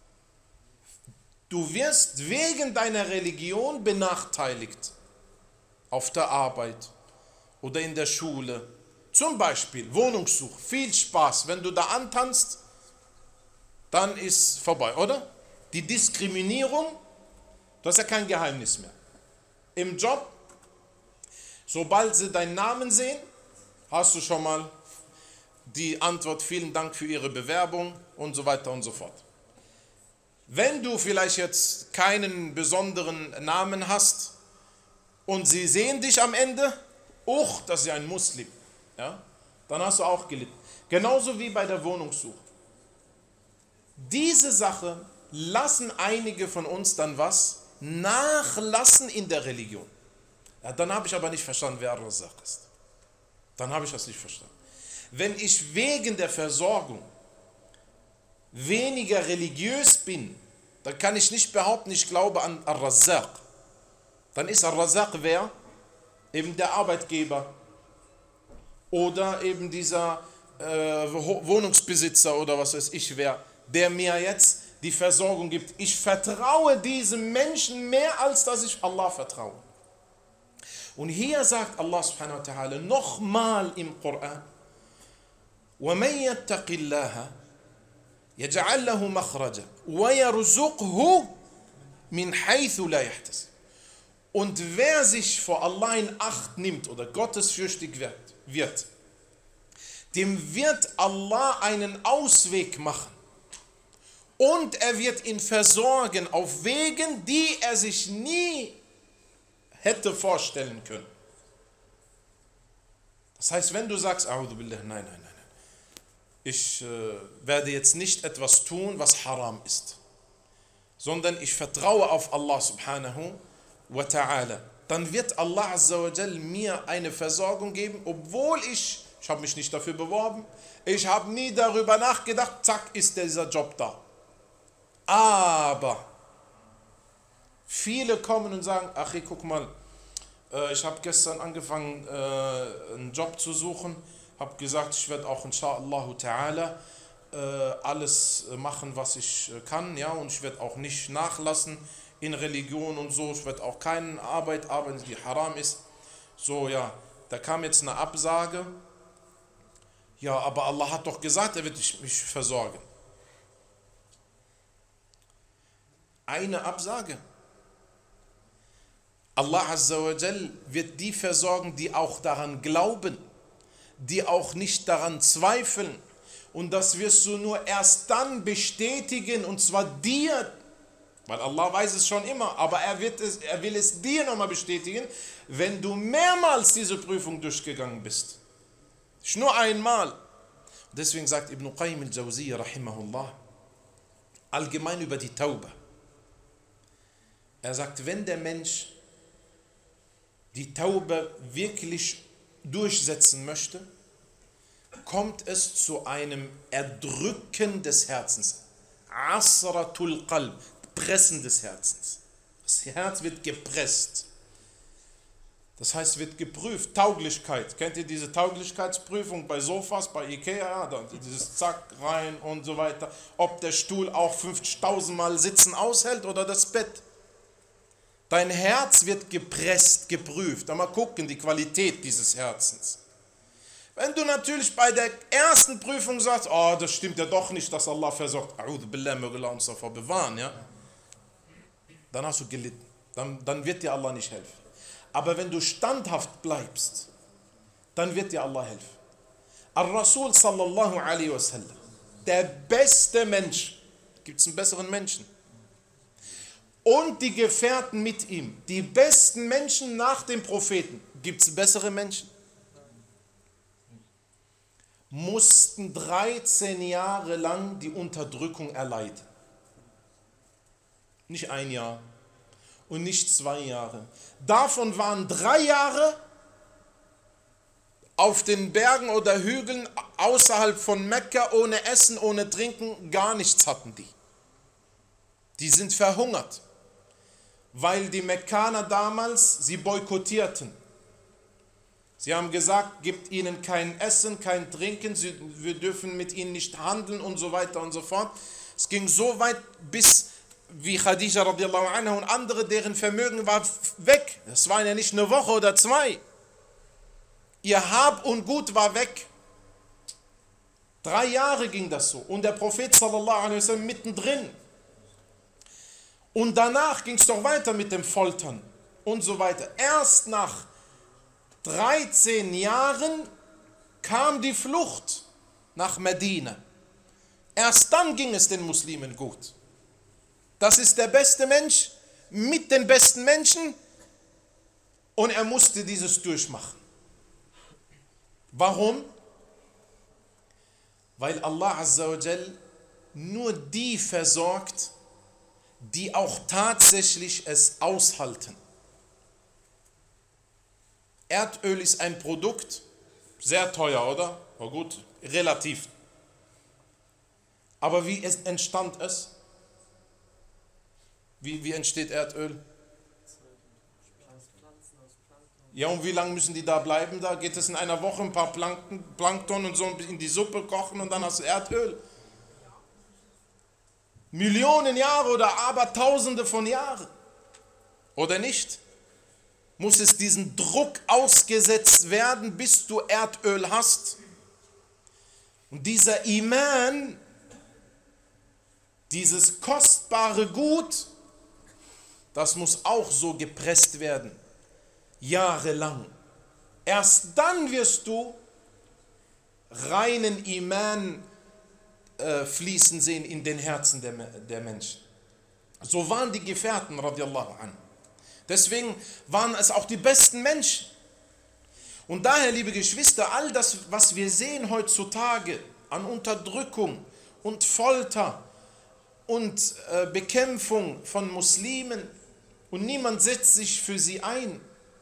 Du wirst wegen deiner Religion benachteiligt. Auf der Arbeit oder in der Schule. Zum Beispiel Wohnungssuche. Viel Spaß. Wenn du da antanzt, dann ist vorbei, oder? Die Diskriminierung, das ist ja kein Geheimnis mehr. Im Job, sobald sie deinen Namen sehen, hast du schon mal die Antwort, vielen Dank für Ihre Bewerbung und so weiter und so fort. Wenn du vielleicht jetzt keinen besonderen Namen hast und sie sehen dich am Ende, das ist ja ein Muslim, ja, dann hast du auch gelitten. Genauso wie bei der Wohnungssuche. Diese Sache lassen einige von uns dann was? Nachlassen in der Religion. Ja, dann habe ich aber nicht verstanden, wer Ar-Razzaq ist. Dann habe ich das nicht verstanden. Wenn ich wegen der Versorgung weniger religiös bin, dann kann ich nicht behaupten, ich glaube an Ar-Razzaq. Dann ist Ar-Razzaq wer? Eben der Arbeitgeber oder eben dieser Wohnungsbesitzer oder was weiß ich wer, der mir jetzt die Versorgung gibt. Ich vertraue diesem Menschen mehr, als dass ich Allah vertraue. Und hier sagt Allah subhanahu wa ta'ala nochmal im Koran: وَمَنْ يَتَّقِ اللَّهَ يَجْعَلْ لَهُ مَخْرَجًا وَيَرْزُقْهُ مِنْ حَيْثُ لَا يَحْتَسِبُ. Und wer sich vor Allah in Acht nimmt oder gottesfürchtig wird, dem wird Allah einen Ausweg machen. Und er wird ihn versorgen auf Wegen, die er sich nie hätte vorstellen können. Das heißt, wenn du sagst, A'udhu billah, nein, ich werde jetzt nicht etwas tun, was haram ist, sondern ich vertraue auf Allah subhanahu wa ta'ala, dann wird Allah azza wa jal mir eine Versorgung geben, obwohl ich habe mich nicht dafür beworben, ich habe nie darüber nachgedacht, zack, ist dieser Job da. Aber viele kommen und sagen, ach, guck mal, ich habe gestern angefangen, einen Job zu suchen, habe gesagt, ich werde auch insha'Allah ta'ala alles machen, was ich kann, ja, und ich werde auch nicht nachlassen in Religion und so, ich werde auch keine Arbeit arbeiten, die haram ist. So, ja, da kam jetzt eine Absage, ja, aber Allah hat doch gesagt, er wird mich versorgen. Eine Absage. Allah Azza wa Jal wird die versorgen, die auch daran glauben, die auch nicht daran zweifeln. Und das wirst du nur erst dann bestätigen, und zwar dir, weil Allah weiß es schon immer, aber er will es dir nochmal bestätigen, wenn du mehrmals diese Prüfung durchgegangen bist. Nicht nur einmal. Deswegen sagt Ibn Qayyim al-Jawziyya rahimahullah allgemein über die Tauba. Er sagt, wenn der Mensch die Tauba wirklich durchsetzen möchte, kommt es zu einem Erdrücken des Herzens. Asratul Qalb, Pressen des Herzens. Das Herz wird gepresst. Das heißt, wird geprüft, Tauglichkeit. Kennt ihr diese Tauglichkeitsprüfung bei Sofas, bei Ikea? Ja, dieses Zack, rein und so weiter. Ob der Stuhl auch 50.000 Mal Sitzen aushält oder das Bett. Dein Herz wird gepresst, geprüft. Mal gucken, die Qualität dieses Herzens. Wenn du natürlich bei der ersten Prüfung sagst, oh, das stimmt ja doch nicht, dass Allah versorgt, A'udhu billah, möge Allah uns davor bewahren, ja? Dann hast du gelitten. Dann wird dir Allah nicht helfen. Aber wenn du standhaft bleibst, dann wird dir Allah helfen. Al-Rasul sallallahu alaihi wasallam, der beste Mensch, gibt es einen besseren Menschen? Und die Gefährten mit ihm, die besten Menschen nach dem Propheten, gibt es bessere Menschen? Mussten 13 Jahre lang die Unterdrückung erleiden. Nicht ein Jahr und nicht 2 Jahre. Davon waren 3 Jahre auf den Bergen oder Hügeln außerhalb von Mekka, ohne Essen, ohne Trinken, gar nichts hatten die. Die sind verhungert, weil die Mekkaner damals sie boykottierten. Sie haben gesagt, gebt ihnen kein Essen, kein Trinken, wir dürfen mit ihnen nicht handeln und so weiter und so fort. Es ging so weit, bis wie Khadija radiallahu anha und andere, deren Vermögen war weg. Das war ja nicht eine Woche oder 2. Ihr Hab und Gut war weg. 3 Jahre ging das so. Und der Prophet sallallahu alaihi wasallam mittendrin. Und danach ging es doch weiter mit dem Foltern und so weiter. Erst nach 13 Jahren kam die Flucht nach Medina. Erst dann ging es den Muslimen gut. Das ist der beste Mensch mit den besten Menschen und er musste dieses durchmachen. Warum? Weil Allah Azza wa Jal nur die versorgt, die auch tatsächlich es aushalten. Erdöl ist ein Produkt, sehr teuer, oder? Na gut, relativ. Aber wie entstand es? Wie entsteht Erdöl? Ja, und wie lange müssen die da bleiben? Da geht es in einer Woche ein paar Plankton und so in die Suppe kochen und dann hast du Erdöl. Millionen Jahre oder Abertausende von Jahren. Oder nicht? Muss es diesen Druck ausgesetzt werden, bis du Erdöl hast? Und dieser Iman, dieses kostbare Gut, das muss auch so gepresst werden, jahrelang. Erst dann wirst du reinen Iman fließen sehen in den Herzen der Menschen. So waren die Gefährten, radiallahu anhu. Deswegen waren es auch die besten Menschen. Und daher, liebe Geschwister, all das, was wir sehen heutzutage an Unterdrückung und Folter und Bekämpfung von Muslimen und niemand setzt sich für sie ein,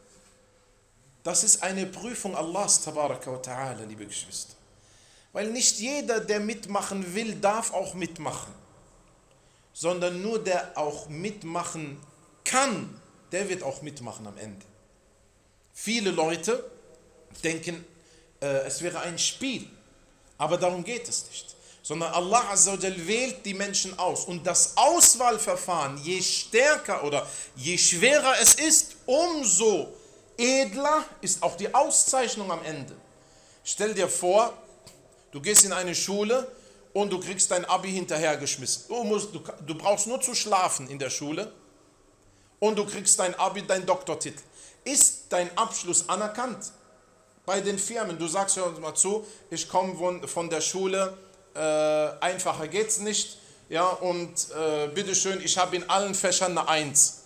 das ist eine Prüfung Allahs, tabaraka wa ta'ala, liebe Geschwister. Weil nicht jeder, der mitmachen will, darf auch mitmachen. Sondern nur der auch mitmachen kann, der wird auch mitmachen am Ende. Viele Leute denken, es wäre ein Spiel. Aber darum geht es nicht. Sondern Allah Azza wa Jal wählt die Menschen aus. Und das Auswahlverfahren, je stärker oder je schwerer es ist, umso edler ist auch die Auszeichnung am Ende. Stell dir vor, du gehst in eine Schule und du kriegst dein Abi hinterhergeschmissen. Du brauchst nur zu schlafen in der Schule und du kriegst dein Abi, dein Doktortitel. Ist dein Abschluss anerkannt? Bei den Firmen, du sagst, hör uns mal zu, ich komme von der Schule, einfacher geht's nicht, ja, und bitteschön, ich habe in allen Fächern eine 1.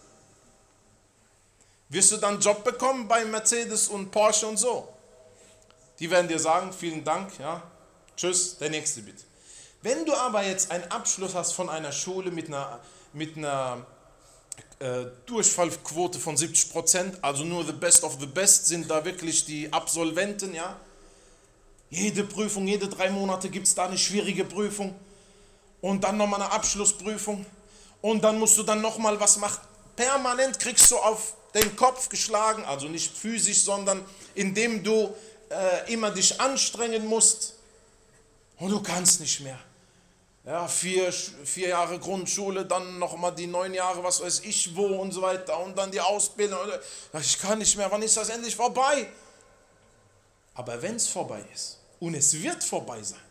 Wirst du dann einen Job bekommen bei Mercedes und Porsche und so? Die werden dir sagen, vielen Dank, ja, tschüss, der nächste bitte. Wenn du aber jetzt einen Abschluss hast von einer Schule mit einer Durchfallquote von 70%, also nur the best of the best sind da wirklich die Absolventen, ja. Jede Prüfung, jede 3 Monate gibt es da eine schwierige Prüfung und dann nochmal eine Abschlussprüfung und dann musst du dann nochmal was machen. Permanent kriegst du auf den Kopf geschlagen, also nicht physisch, sondern indem du immer dich anstrengen musst und du kannst nicht mehr. Ja, 4 Jahre Grundschule, dann nochmal die 9 Jahre, was weiß ich wo und so weiter und dann die Ausbildung. Ich kann nicht mehr, wann ist das endlich vorbei? Aber wenn es vorbei ist, und es wird vorbei sein,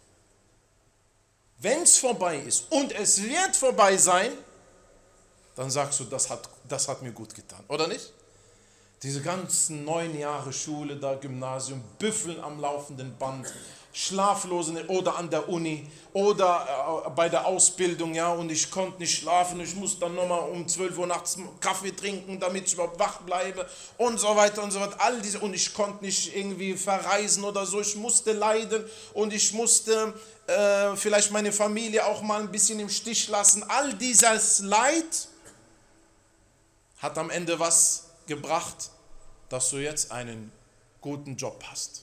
wenn es vorbei ist und es wird vorbei sein, dann sagst du, das hat mir gut getan, oder nicht? Diese ganzen 9 Jahre Schule, da Gymnasium, Büffeln am laufenden Band, Schlaflosen oder an der Uni oder bei der Ausbildung, ja, und ich konnte nicht schlafen, ich musste dann nochmal um 12 Uhr nachts Kaffee trinken, damit ich überhaupt wach bleibe und so weiter und so fort. All diese, und ich konnte nicht irgendwie verreisen oder so, ich musste leiden und ich musste vielleicht meine Familie auch mal ein bisschen im Stich lassen. All dieses Leid hat am Ende was gebracht, dass du jetzt einen guten Job hast.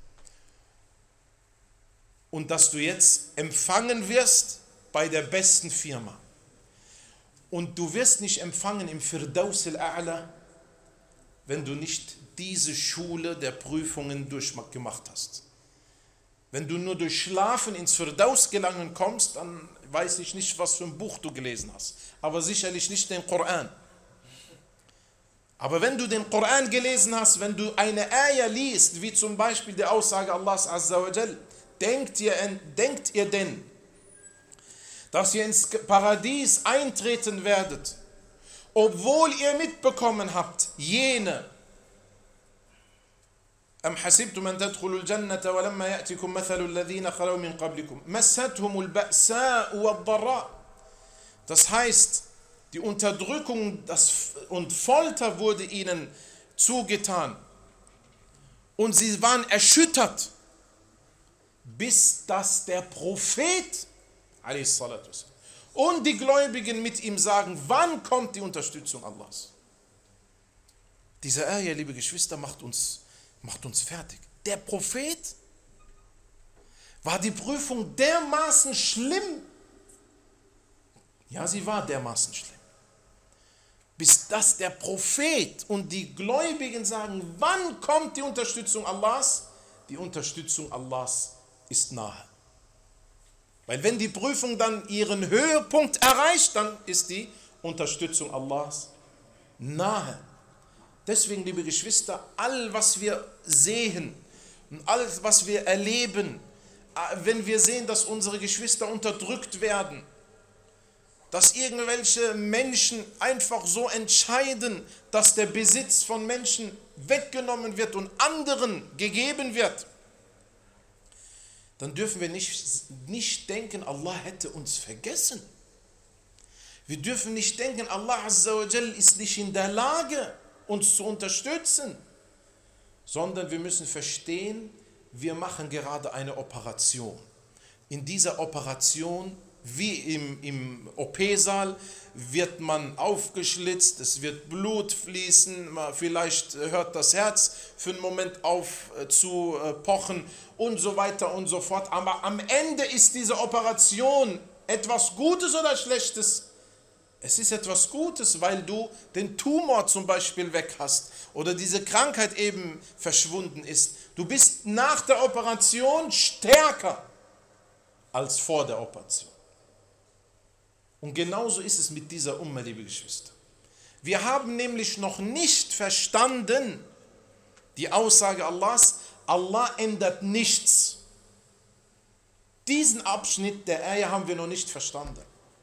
Und dass du jetzt empfangen wirst bei der besten Firma. Und du wirst nicht empfangen im Firdaus al-A'la, wenn du nicht diese Schule der Prüfungen durchgemacht hast. Wenn du nur durch Schlafen ins Firdaus gelangen kommst, dann weiß ich nicht, was für ein Buch du gelesen hast. Aber sicherlich nicht den Koran. Aber wenn du den Koran gelesen hast, wenn du eine Ayah liest, wie zum Beispiel die Aussage Allahs Azza wa Jal, denkt ihr denn, dass ihr ins Paradies eintreten werdet, obwohl ihr mitbekommen habt, jene, أم حسبتم أن تدخلوا الجنة ولما يأتكم مثل الذين خلوا من قبلكم مستهم البأساء والضراء. Das heißt, die Unterdrückung und Folter wurde ihnen zugetan und sie waren erschüttert, bis dass der Prophet und die Gläubigen mit ihm sagen, wann kommt die Unterstützung Allahs? Diese Ayah, liebe Geschwister, macht uns fertig. Der Prophet, war die Prüfung dermaßen schlimm? Ja, sie war dermaßen schlimm. Bis dass der Prophet und die Gläubigen sagen, wann kommt die Unterstützung Allahs? Die Unterstützung Allahs ist nahe. Weil wenn die Prüfung dann ihren Höhepunkt erreicht, dann ist die Unterstützung Allahs nahe. Deswegen, liebe Geschwister, all was wir sehen und alles was wir erleben, wenn wir sehen, dass unsere Geschwister unterdrückt werden, dass irgendwelche Menschen einfach so entscheiden, dass der Besitz von Menschen weggenommen wird und anderen gegeben wird, dann dürfen wir nicht denken, Allah hätte uns vergessen. Wir dürfen nicht denken, Allah Azza wa Jal ist nicht in der Lage, uns zu unterstützen, sondern wir müssen verstehen, wir machen gerade eine Operation. In dieser Operation, wie im OP-Saal, wird man aufgeschlitzt, es wird Blut fließen, vielleicht hört das Herz für einen Moment auf zu pochen und so weiter und so fort. Aber am Ende ist diese Operation etwas Gutes oder Schlechtes? Es ist etwas Gutes, weil du den Tumor zum Beispiel weg hast oder diese Krankheit eben verschwunden ist. Du bist nach der Operation stärker als vor der Operation. Und genauso ist es mit dieser Umma, liebe Geschwister. Wir haben nämlich noch nicht verstanden die Aussage Allahs, Allah ändert nichts. Diesen Abschnitt der Ayah haben wir noch nicht verstanden.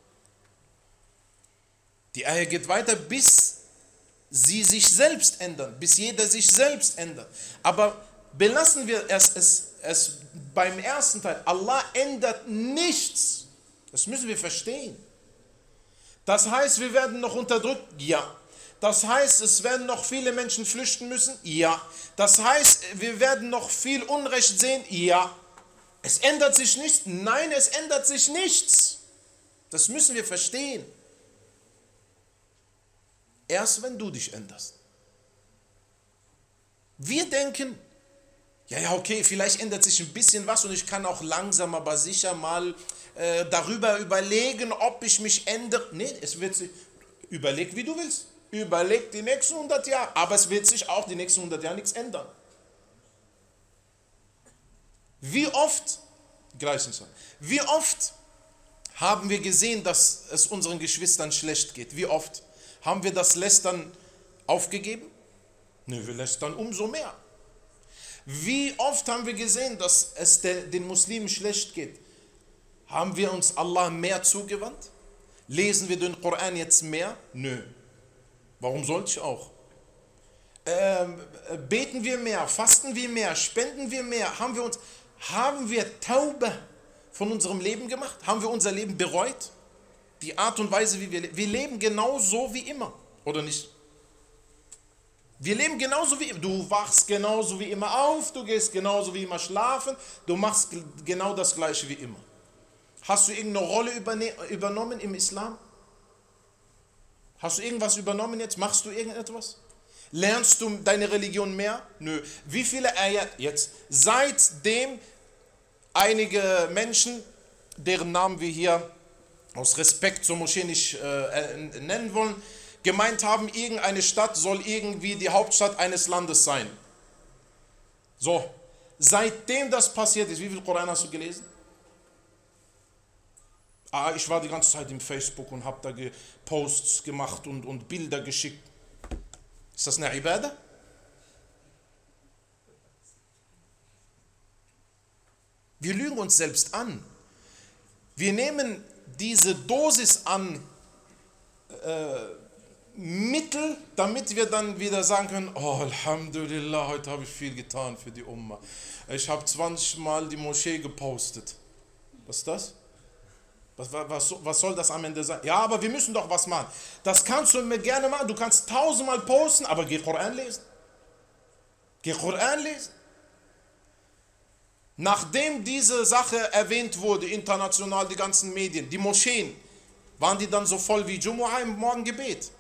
Die Ayah geht weiter, bis sie sich selbst ändern, bis jeder sich selbst ändert. Aber belassen wir es beim ersten Teil. Allah ändert nichts. Das müssen wir verstehen. Das heißt, wir werden noch unterdrückt? Ja. Das heißt, es werden noch viele Menschen flüchten müssen? Ja. Das heißt, wir werden noch viel Unrecht sehen? Ja. Es ändert sich nichts? Nein, es ändert sich nichts. Das müssen wir verstehen. Erst wenn du dich änderst. Wir denken, ja, okay, vielleicht ändert sich ein bisschen was und ich kann auch langsam, aber sicher mal darüber überlegen, ob ich mich ändere. Nee, es wird sich, überleg, wie du willst. Überlegt die nächsten 100 Jahre, aber es wird sich auch die nächsten 100 Jahre nichts ändern. Wie oft haben wir gesehen, dass es unseren Geschwistern schlecht geht? Wie oft haben wir das Lästern aufgegeben? Nö, wir lästern umso mehr. Wie oft haben wir gesehen, dass es den Muslimen schlecht geht? Haben wir uns Allah mehr zugewandt? Lesen wir den Koran jetzt mehr? Nö. Warum sollte ich auch? Beten wir mehr? Fasten wir mehr? Spenden wir mehr? Haben wir Taube von unserem Leben gemacht? Haben wir unser Leben bereut? Die Art und Weise, wie wir leben genauso wie immer, oder nicht? Wir leben genauso wie immer. Du wachst genauso wie immer auf, du gehst genauso wie immer schlafen, du machst genau das Gleiche wie immer. Hast du irgendeine Rolle übernommen im Islam? Hast du irgendwas übernommen jetzt? Machst du irgendetwas? Lernst du deine Religion mehr? Nö. Wie viele Ayat jetzt? Seitdem einige Menschen, deren Namen wir hier aus Respekt zur Moschee nicht nennen wollen, gemeint haben, irgendeine Stadt soll irgendwie die Hauptstadt eines Landes sein. So, seitdem das passiert ist, wie viel Koran hast du gelesen? Ich war die ganze Zeit im Facebook und habe da Posts gemacht und Bilder geschickt. Ist das eine Ibadah? Wir lügen uns selbst an. Wir nehmen diese Dosis an Mittel, damit wir dann wieder sagen können, oh Alhamdulillah, heute habe ich viel getan für die Umma. Ich habe 20 Mal die Moschee gepostet. Was ist das? Was soll das am Ende sein? Ja, aber wir müssen doch was machen. Das kannst du mir gerne machen. Du kannst 1000-mal posten, aber geh Koran lesen. Geh Koran lesen. Nachdem diese Sache erwähnt wurde, international, die ganzen Medien, die Moscheen, waren die dann so voll wie Jumu'ah im Morgengebet?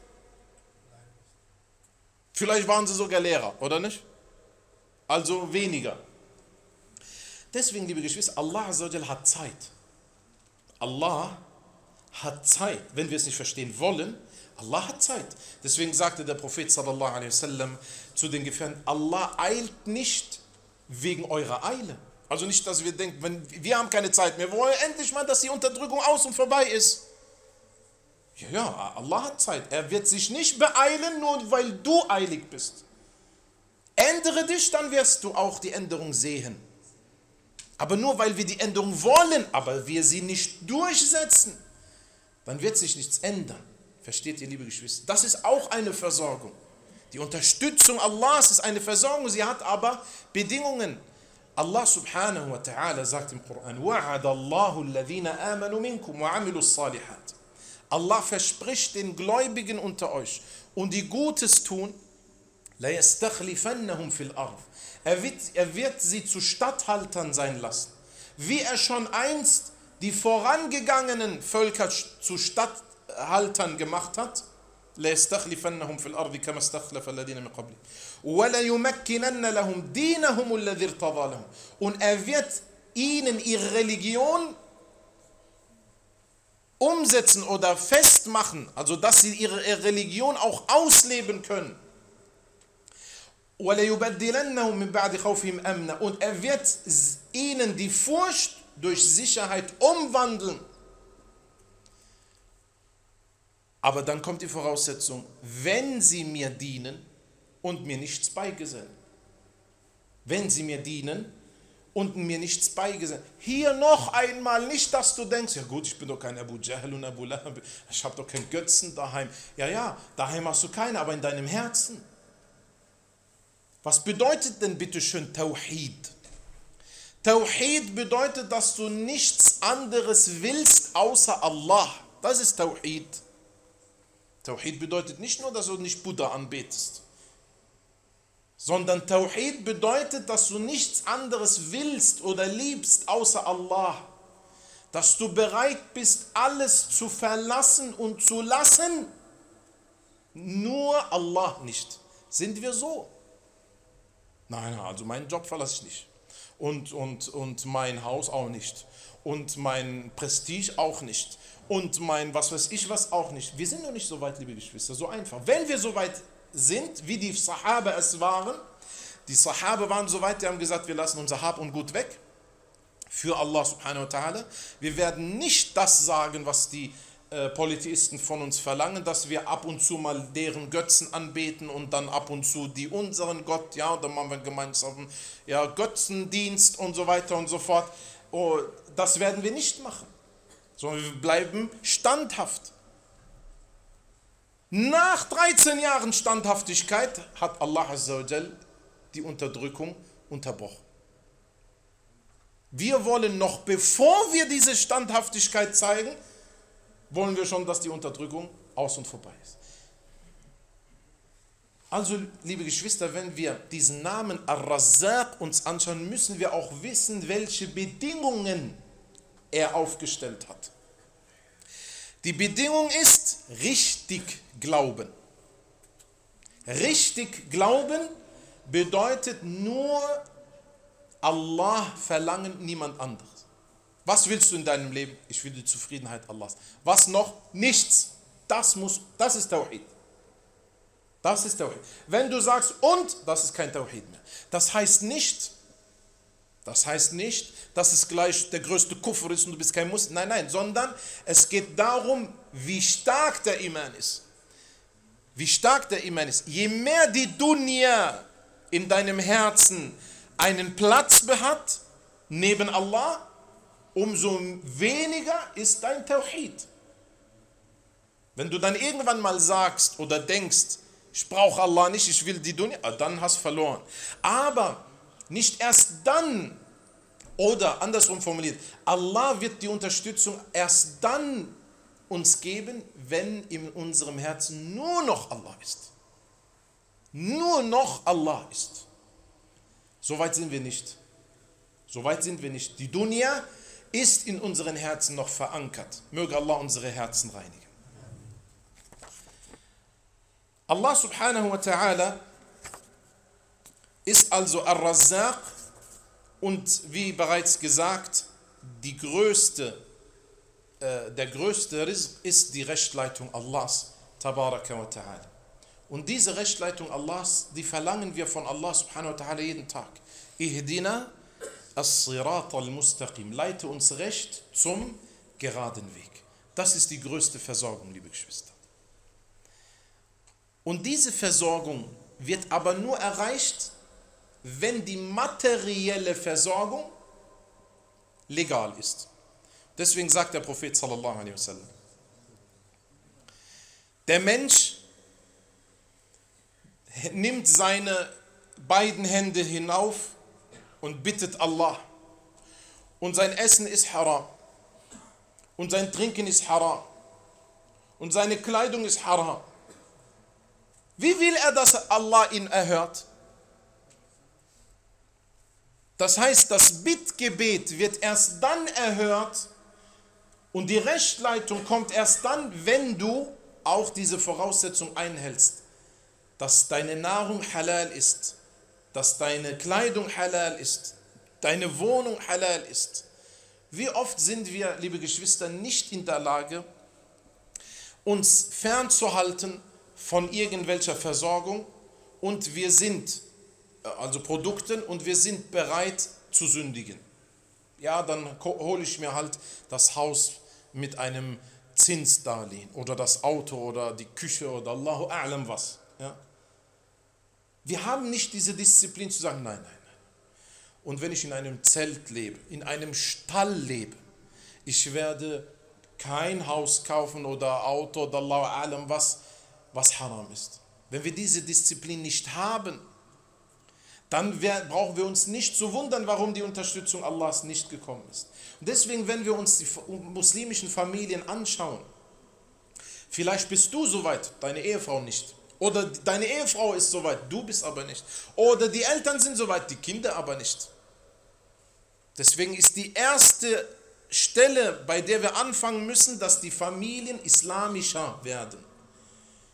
Vielleicht waren sie sogar Lehrer, oder nicht? Also weniger. Deswegen, liebe Geschwister, Allah Azza wa Jal hat Zeit. Allah hat Zeit. Wenn wir es nicht verstehen wollen, Allah hat Zeit. Deswegen sagte der Prophet sallallahu alaihi wasallam zu den Gefährten, Allah eilt nicht wegen eurer Eile. Also nicht, dass wir denken, wir haben keine Zeit mehr, wir wollen endlich mal, dass die Unterdrückung aus und vorbei ist. Ja, Allah hat Zeit. Er wird sich nicht beeilen, nur weil du eilig bist. Ändere dich, dann wirst du auch die Änderung sehen. Aber nur weil wir die Änderung wollen, aber wir sie nicht durchsetzen, dann wird sich nichts ändern. Versteht ihr, liebe Geschwister? Das ist auch eine Versorgung. Die Unterstützung Allahs ist eine Versorgung, sie hat aber Bedingungen. Allah subhanahu wa ta'ala sagt im Koran, وَعَدَ اللَّهُ الَّذِينَ آمَنُوا مِنْكُمْ وَعَمِلُوا الصَّالِحَاتِ. Allah verspricht den Gläubigen unter euch und die Gutes tun, لَيَسْتَخْلِفَنَّهُمْ فِي الْأَرْضِ. Er wird sie zu Statthaltern sein lassen. Wie er schon einst die vorangegangenen Völker zu Statthaltern gemacht hat, لَيَسْتَخْلِفَنَّهُمْ فِي الْأَرْضِ كَمَا اسْتَخْلَفَ الَّذِينَ مِنْ قَبْلِهِمْ وَلَيُمَكِّنَنَّ لَهُمْ دِينَهُمُ الَّذِي ارْتَضَىٰ لَهُمْ. Und er wird ihnen ihre Religion umsetzen oder festmachen, also dass sie ihre Religion auch ausleben können. Und er wird ihnen die Furcht durch Sicherheit umwandeln. Aber dann kommt die Voraussetzung, wenn sie mir dienen und mir nichts beigesellen. Wenn sie mir dienen und mir nichts beigesellen. Hier noch einmal nicht, dass du denkst, ja gut, ich bin doch kein Abu Jahl und Abu Lahab, ich habe doch keinen Götzen daheim. Ja, daheim hast du keinen, aber in deinem Herzen. Was bedeutet denn bitte schön Tawhid? Tawhid bedeutet, dass du nichts anderes willst außer Allah. Das ist Tawhid. Tawhid bedeutet nicht nur, dass du nicht Buddha anbetest, sondern Tawhid bedeutet, dass du nichts anderes willst oder liebst außer Allah. Dass du bereit bist, alles zu verlassen und zu lassen, nur Allah nicht. Sind wir so? Nein, also meinen Job verlasse ich nicht. Und mein Haus auch nicht. Und mein Prestige auch nicht. Und mein was weiß ich was auch nicht. Wir sind noch nicht so weit, liebe Geschwister, so einfach. Wenn wir so weit sind, wie die Sahaba es waren, die Sahaba waren so weit, die haben gesagt, wir lassen unser Hab und Gut weg für Allah subhanahu wa ta'ala. Wir werden nicht das sagen, was die Polytheisten von uns verlangen, dass wir ab und zu mal deren Götzen anbeten und dann ab und zu die unseren Gott, ja, dann machen wir gemeinsam ja, Götzendienst und so weiter und so fort. Oh, das werden wir nicht machen, sondern wir bleiben standhaft. Nach 13 Jahren Standhaftigkeit hat Allah Azza wa Jal die Unterdrückung unterbrochen. Wir wollen noch, bevor wir diese Standhaftigkeit zeigen, wollen wir schon, dass die Unterdrückung aus und vorbei ist. Also, liebe Geschwister, wenn wir diesen Namen Ar-Razzaq uns anschauen, müssen wir auch wissen, welche Bedingungen er aufgestellt hat. Die Bedingung ist richtig glauben. Richtig glauben bedeutet nur Allah verlangen, niemand anderes. Was willst du in deinem Leben? Ich will die Zufriedenheit Allahs. Was noch? Nichts. Das ist Tawhid. Das ist Tawhid. Wenn du sagst und, das ist kein Tawhid mehr. Das heißt nicht, dass es gleich der größte Kufr ist und du bist kein Muslim. Nein, sondern es geht darum, wie stark der Iman ist. Wie stark der Iman ist. Je mehr die Dunya in deinem Herzen einen Platz hat, neben Allah, umso weniger ist dein Tawhid. Wenn du dann irgendwann mal sagst oder denkst, ich brauche Allah nicht, ich will die Dunya, dann hast du verloren. Aber nicht erst dann, oder andersrum formuliert, Allah wird die Unterstützung erst dann uns geben, wenn in unserem Herzen nur noch Allah ist. Nur noch Allah ist. So weit sind wir nicht. So weit sind wir nicht. Die Dunya ist in unseren Herzen noch verankert. Möge Allah unsere Herzen reinigen. Allah subhanahu wa ta'ala ist also Ar-Razzaq und wie bereits gesagt, der größte Rizq ist die Rechtleitung Allahs, Tabaraka wa ta'ala. Und diese Rechtleitung Allahs, die verlangen wir von Allah subhanahu wa ta'ala jeden Tag. Ihdina as-Sirat al-Mustaqim. Leite uns recht zum geraden Weg. Das ist die größte Versorgung, liebe Geschwister. Und diese Versorgung wird aber nur erreicht, wenn die materielle Versorgung legal ist. Deswegen sagt der Prophet sallallahu alaihi wasallam, der Mensch nimmt seine beiden Hände hinauf und bittet Allah. Und sein Essen ist haram. Und sein Trinken ist haram. Und seine Kleidung ist haram. Wie will er, dass Allah ihn erhört? Das heißt, das Bittgebet wird erst dann erhört und die Rechtleitung kommt erst dann, wenn du auch diese Voraussetzung einhältst, dass deine Nahrung halal ist, dass deine Kleidung halal ist, deine Wohnung halal ist. Wie oft sind wir, liebe Geschwister, nicht in der Lage, uns fernzuhalten von irgendwelcher Versorgung und wir sind, also Produkten, und wir sind bereit zu sündigen. Ja, dann hole ich mir halt das Haus mit einem Zinsdarlehen oder das Auto oder die Küche oder Allahu A'lam was. Ja. Wir haben nicht diese Disziplin zu sagen, nein. Und wenn ich in einem Zelt lebe, in einem Stall lebe, ich werde kein Haus kaufen oder Auto oder Allahu A'lam was haram ist. Wenn wir diese Disziplin nicht haben, dann brauchen wir uns nicht zu wundern, warum die Unterstützung Allahs nicht gekommen ist. Und deswegen, wenn wir uns die muslimischen Familien anschauen, vielleicht bist du soweit, deine Ehefrau nicht. Oder deine Ehefrau ist soweit, du bist aber nicht. Oder die Eltern sind soweit, die Kinder aber nicht. Deswegen ist die erste Stelle, bei der wir anfangen müssen, dass die Familien islamischer werden.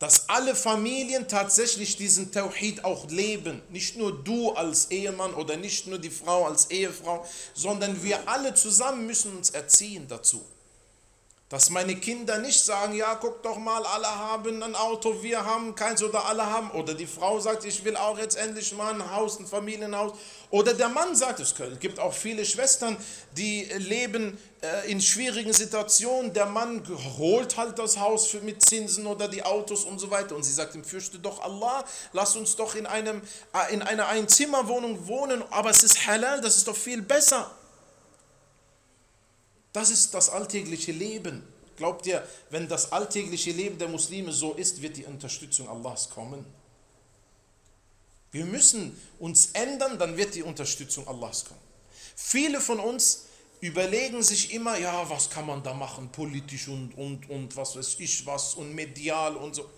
dass alle Familien tatsächlich diesen Tawhid auch leben. Nicht nur du als Ehemann oder nicht nur die Frau als Ehefrau, sondern wir alle zusammen müssen uns erziehen dazu. Dass meine Kinder nicht sagen, ja, guck doch mal, alle haben ein Auto, wir haben keins oder alle haben. Oder die Frau sagt, ich will auch jetzt endlich mal ein Haus, ein Familienhaus. Oder der Mann sagt, es gibt auch viele Schwestern, die leben in schwierigen Situationen. Der Mann holt halt das Haus mit Zinsen oder die Autos und so weiter. Und sie sagt ihm, fürchte doch Allah, lass uns doch in einer Einzimmerwohnung wohnen. Aber es ist halal, das ist doch viel besser. Das ist das alltägliche Leben. Glaubt ihr, wenn das alltägliche Leben der Muslime so ist, wird die Unterstützung Allahs kommen? Wir müssen uns ändern, dann wird die Unterstützung Allahs kommen. Viele von uns überlegen sich immer, ja, was kann man da machen, politisch und was weiß ich was und medial und so.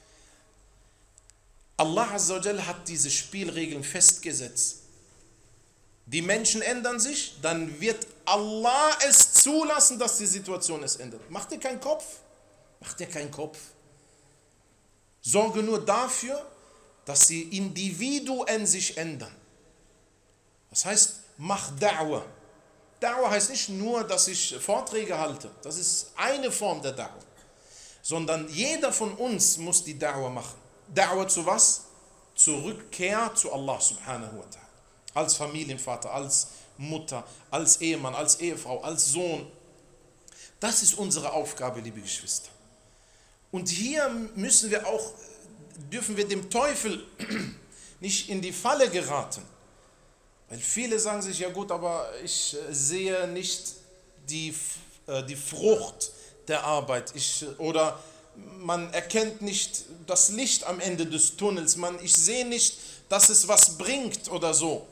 Allah Azza wa Jal hat diese Spielregeln festgesetzt. Die Menschen ändern sich, dann wird Allah es zulassen, dass die Situation es ändert. Mach dir keinen Kopf. Mach dir keinen Kopf. Sorge nur dafür, dass die Individuen sich ändern. Das heißt, mach Da'wah. Da'wah heißt nicht nur, dass ich Vorträge halte. Das ist eine Form der Da'wah. Sondern jeder von uns muss die Da'wah machen. Da'wah zu was? Zur Rückkehr zu Allah subhanahu wa ta'ala. Als Familienvater, als Mutter, als Ehemann, als Ehefrau, als Sohn. Das ist unsere Aufgabe, liebe Geschwister. Und hier dürfen wir dem Teufel nicht in die Falle geraten. Weil viele sagen sich, ja gut, aber ich sehe nicht die Frucht der Arbeit. Oder man erkennt nicht das Licht am Ende des Tunnels. Ich sehe nicht, dass es was bringt oder so.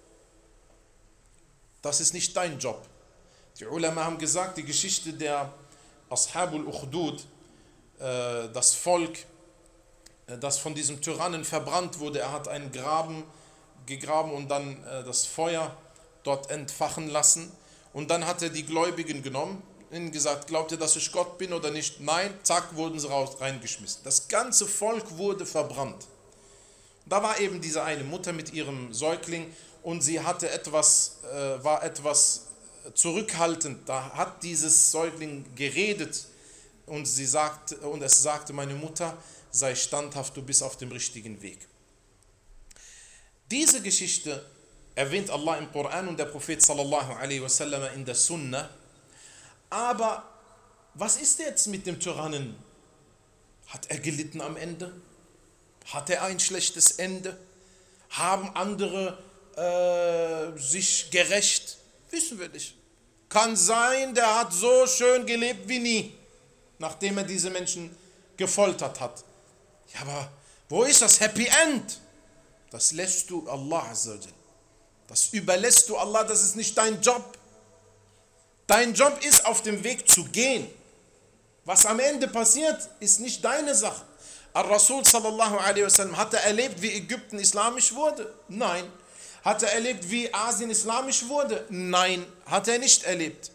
Das ist nicht dein Job. Die Ulama haben gesagt, die Geschichte der Ashabul Ukhdud, das Volk, das von diesem Tyrannen verbrannt wurde, er hat einen Graben gegraben und dann das Feuer dort entfachen lassen. Und dann hat er die Gläubigen genommen, ihnen gesagt, glaubt ihr, dass ich Gott bin oder nicht? Nein, zack, wurden sie reingeschmissen. Das ganze Volk wurde verbrannt. Da war eben diese eine Mutter mit ihrem Säugling und sie hatte war etwas zurückhaltend. Da hat dieses Säugling geredet und es sagte, meine Mutter, sei standhaft, du bist auf dem richtigen Weg. Diese Geschichte erwähnt Allah im Koran und der Prophet sallallahu alaihi wasallam in der Sunna. Aber was ist jetzt mit dem Tyrannen? Hat er gelitten am Ende? Hat er ein schlechtes Ende? Haben andere sich gerecht? Wissen wir nicht. Kann sein, der hat so schön gelebt wie nie, nachdem er diese Menschen gefoltert hat. Ja, aber wo ist das Happy End? Das lässt du Allah Azza wa Jal. Das überlässt du Allah, das ist nicht dein Job. Dein Job ist, auf dem Weg zu gehen. Was am Ende passiert, ist nicht deine Sache. Al-Rasul sallallahu alaihi wasallam, hat er erlebt, wie Ägypten islamisch wurde? Nein. Hat er erlebt, wie Asien islamisch wurde? Nein, hat er nicht erlebt.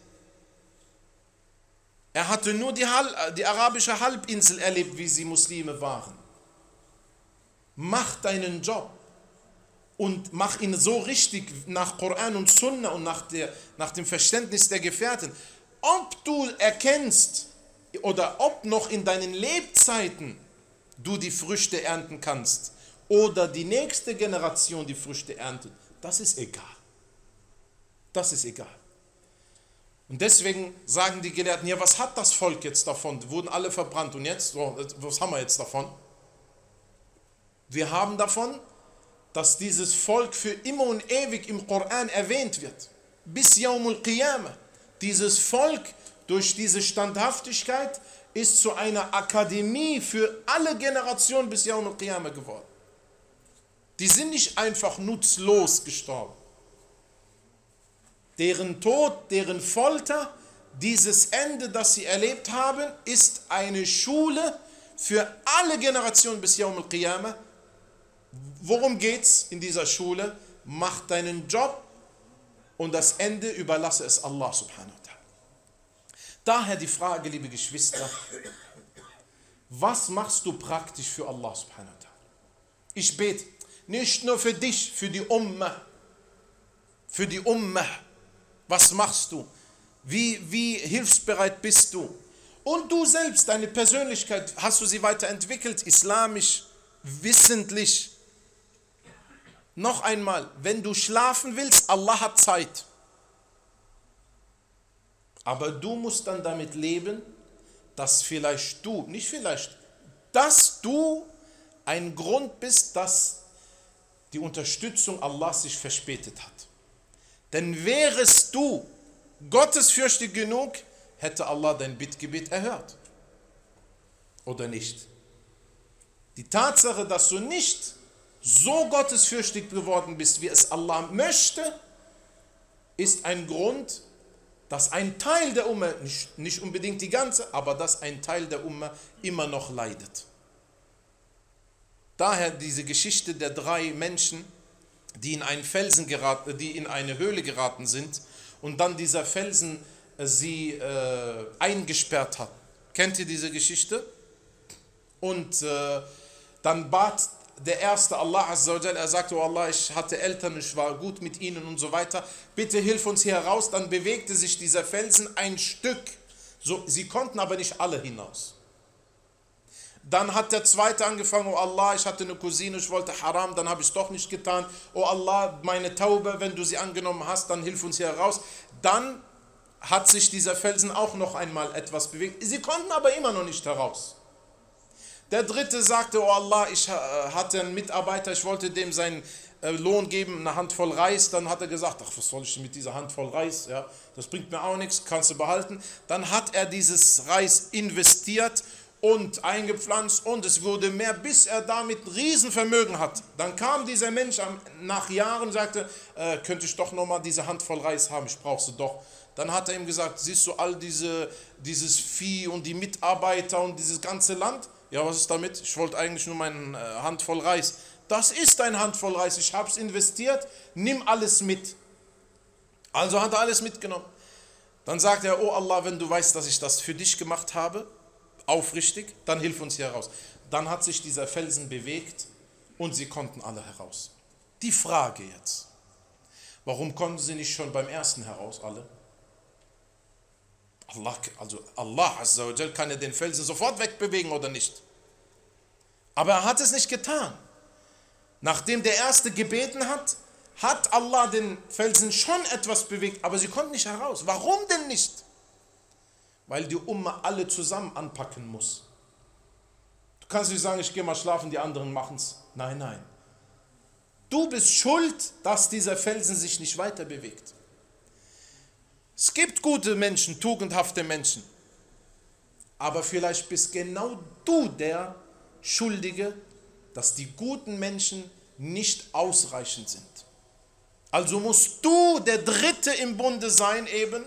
Er hatte nur die arabische Halbinsel erlebt, wie sie Muslime waren. Mach deinen Job und mach ihn so richtig nach Koran und Sunna und nach dem Verständnis der Gefährten. Ob du erkennst oder ob noch in deinen Lebzeiten du die Früchte ernten kannst oder die nächste Generation die Früchte erntet, das ist egal. Das ist egal. Und deswegen sagen die Gelehrten, ja, was hat das Volk jetzt davon? Die wurden alle verbrannt und jetzt, was haben wir jetzt davon? Wir haben davon, dass dieses Volk für immer und ewig im Koran erwähnt wird. Bis Yawmul Qiyamah. Dieses Volk durch diese Standhaftigkeit ist zu einer Akademie für alle Generationen bis Yawmul Qiyamah geworden. Die sind nicht einfach nutzlos gestorben. Deren Tod, deren Folter, dieses Ende, das sie erlebt haben, ist eine Schule für alle Generationen bis Yawmul Qiyamah. Worum geht's in dieser Schule? Mach deinen Job und das Ende überlasse es Allah subhanahu wa ta'ala. Daher die Frage, liebe Geschwister, Was machst du praktisch für Allah subhanahu wa ta'ala? Ich bete nicht nur für dich, für die Ummah. Für die Ummah. Was machst du? Wie hilfsbereit bist du? Und du selbst, deine Persönlichkeit, hast du sie weiterentwickelt, islamisch, wissentlich? Noch einmal, wenn du schlafen willst, Allah hat Zeit. Aber du musst dann damit leben, dass vielleicht du, nicht vielleicht, dass du ein Grund bist, dass die Unterstützung Allahs sich verspätet hat. Denn wärest du gottesfürchtig genug, hätte Allah dein Bittgebet erhört. Oder nicht? Die Tatsache, dass du nicht so gottesfürchtig geworden bist, wie es Allah möchte, ist ein Grund, dass ein Teil der Umma, nicht unbedingt die ganze, aber dass ein Teil der Umma immer noch leidet. Daher diese Geschichte der 3 Menschen, die in einen Felsen geraten, die in eine Höhle geraten sind und dann dieser Felsen sie eingesperrt hat. Kennt ihr diese Geschichte? Und dann bat der erste Allah Azza wa Jal, er sagte, oh Allah, ich hatte Eltern, ich war gut mit ihnen und so weiter, bitte hilf uns hier heraus. Dann bewegte sich dieser Felsen ein Stück, so, sie konnten aber nicht alle hinaus. Dann hat der zweite angefangen, oh Allah, ich hatte eine Cousine, ich wollte Haram, dann habe ich es doch nicht getan. Oh Allah, meine Taube, wenn du sie angenommen hast, dann hilf uns hier heraus. Dann hat sich dieser Felsen auch noch einmal etwas bewegt. Sie konnten aber immer noch nicht heraus. Der dritte sagte, oh Allah, ich hatte einen Mitarbeiter, ich wollte dem seinen Lohn geben, eine Handvoll Reis. Dann hat er gesagt, ach, was soll ich mit dieser Handvoll Reis? Ja, das bringt mir auch nichts, kannst du behalten. Dann hat er dieses Reis investiert und eingepflanzt und es wurde mehr, bis er damit ein Riesenvermögen hat. Dann kam dieser Mensch nach Jahren und sagte, könnte ich doch nochmal diese Handvoll Reis haben, ich brauche sie doch. Dann hat er ihm gesagt, siehst du all dieses Vieh und die Mitarbeiter und dieses ganze Land? Ja, was ist damit? Ich wollte eigentlich nur meine Handvoll Reis. Das ist ein Handvoll Reis, ich habe es investiert, nimm alles mit. Also hat er alles mitgenommen. Dann sagt er, oh Allah, wenn du weißt, dass ich das für dich gemacht habe, aufrichtig, dann hilf uns hier heraus. Dann hat sich dieser Felsen bewegt und sie konnten alle heraus. Die Frage jetzt, warum konnten sie nicht schon beim ersten heraus alle? Allah Azza wa Jal kann ja den Felsen sofort wegbewegen oder nicht. Aber er hat es nicht getan. Nachdem der Erste gebeten hat, hat Allah den Felsen schon etwas bewegt, aber sie konnten nicht heraus. Warum denn nicht? Weil die Umma alle zusammen anpacken muss. Du kannst nicht sagen, ich gehe mal schlafen, die anderen machen es. Nein, nein. Du bist schuld, dass dieser Felsen sich nicht weiter bewegt. Es gibt gute Menschen, tugendhafte Menschen. Aber vielleicht bist genau du der Schuldige, dass die guten Menschen nicht ausreichend sind. Also musst du der Dritte im Bunde sein eben,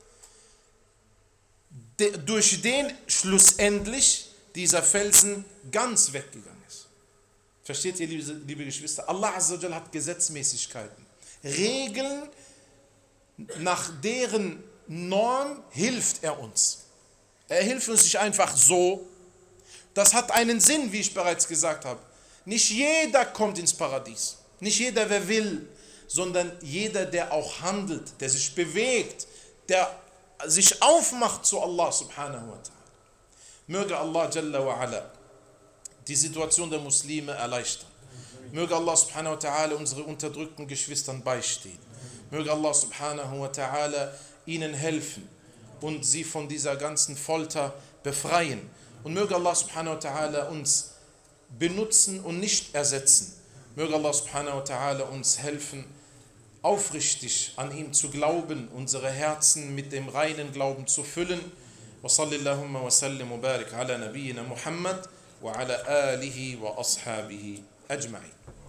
durch den schlussendlich dieser Felsen ganz weggegangen ist. Versteht ihr, liebe Geschwister? Allah Azza wa Jal hat Gesetzmäßigkeiten, Regeln, nach deren Norm hilft er uns. Er hilft uns nicht einfach so. Das hat einen Sinn, wie ich bereits gesagt habe. Nicht jeder kommt ins Paradies. Nicht jeder, wer will, sondern jeder, der auch handelt, der sich bewegt, der sich aufmacht zu Allah subhanahu wa ta'ala. Möge Allah Jalla wa ala die Situation der Muslime erleichtern. Möge Allah subhanahu wa ta'ala unsere unterdrückten Geschwistern beistehen. Möge Allah subhanahu wa ta'ala ihnen helfen und sie von dieser ganzen Folter befreien. Und möge Allah subhanahu wa ta'ala uns benutzen und nicht ersetzen. Möge Allah subhanahu wa ta'ala uns helfen, aufrichtig an ihm zu glauben, unsere Herzen mit dem reinen Glauben zu füllen. Wa sallallahu wa sallim wa barik ala nabiyyina Muhammad wa ala alihi wa ashabihi ajma'in.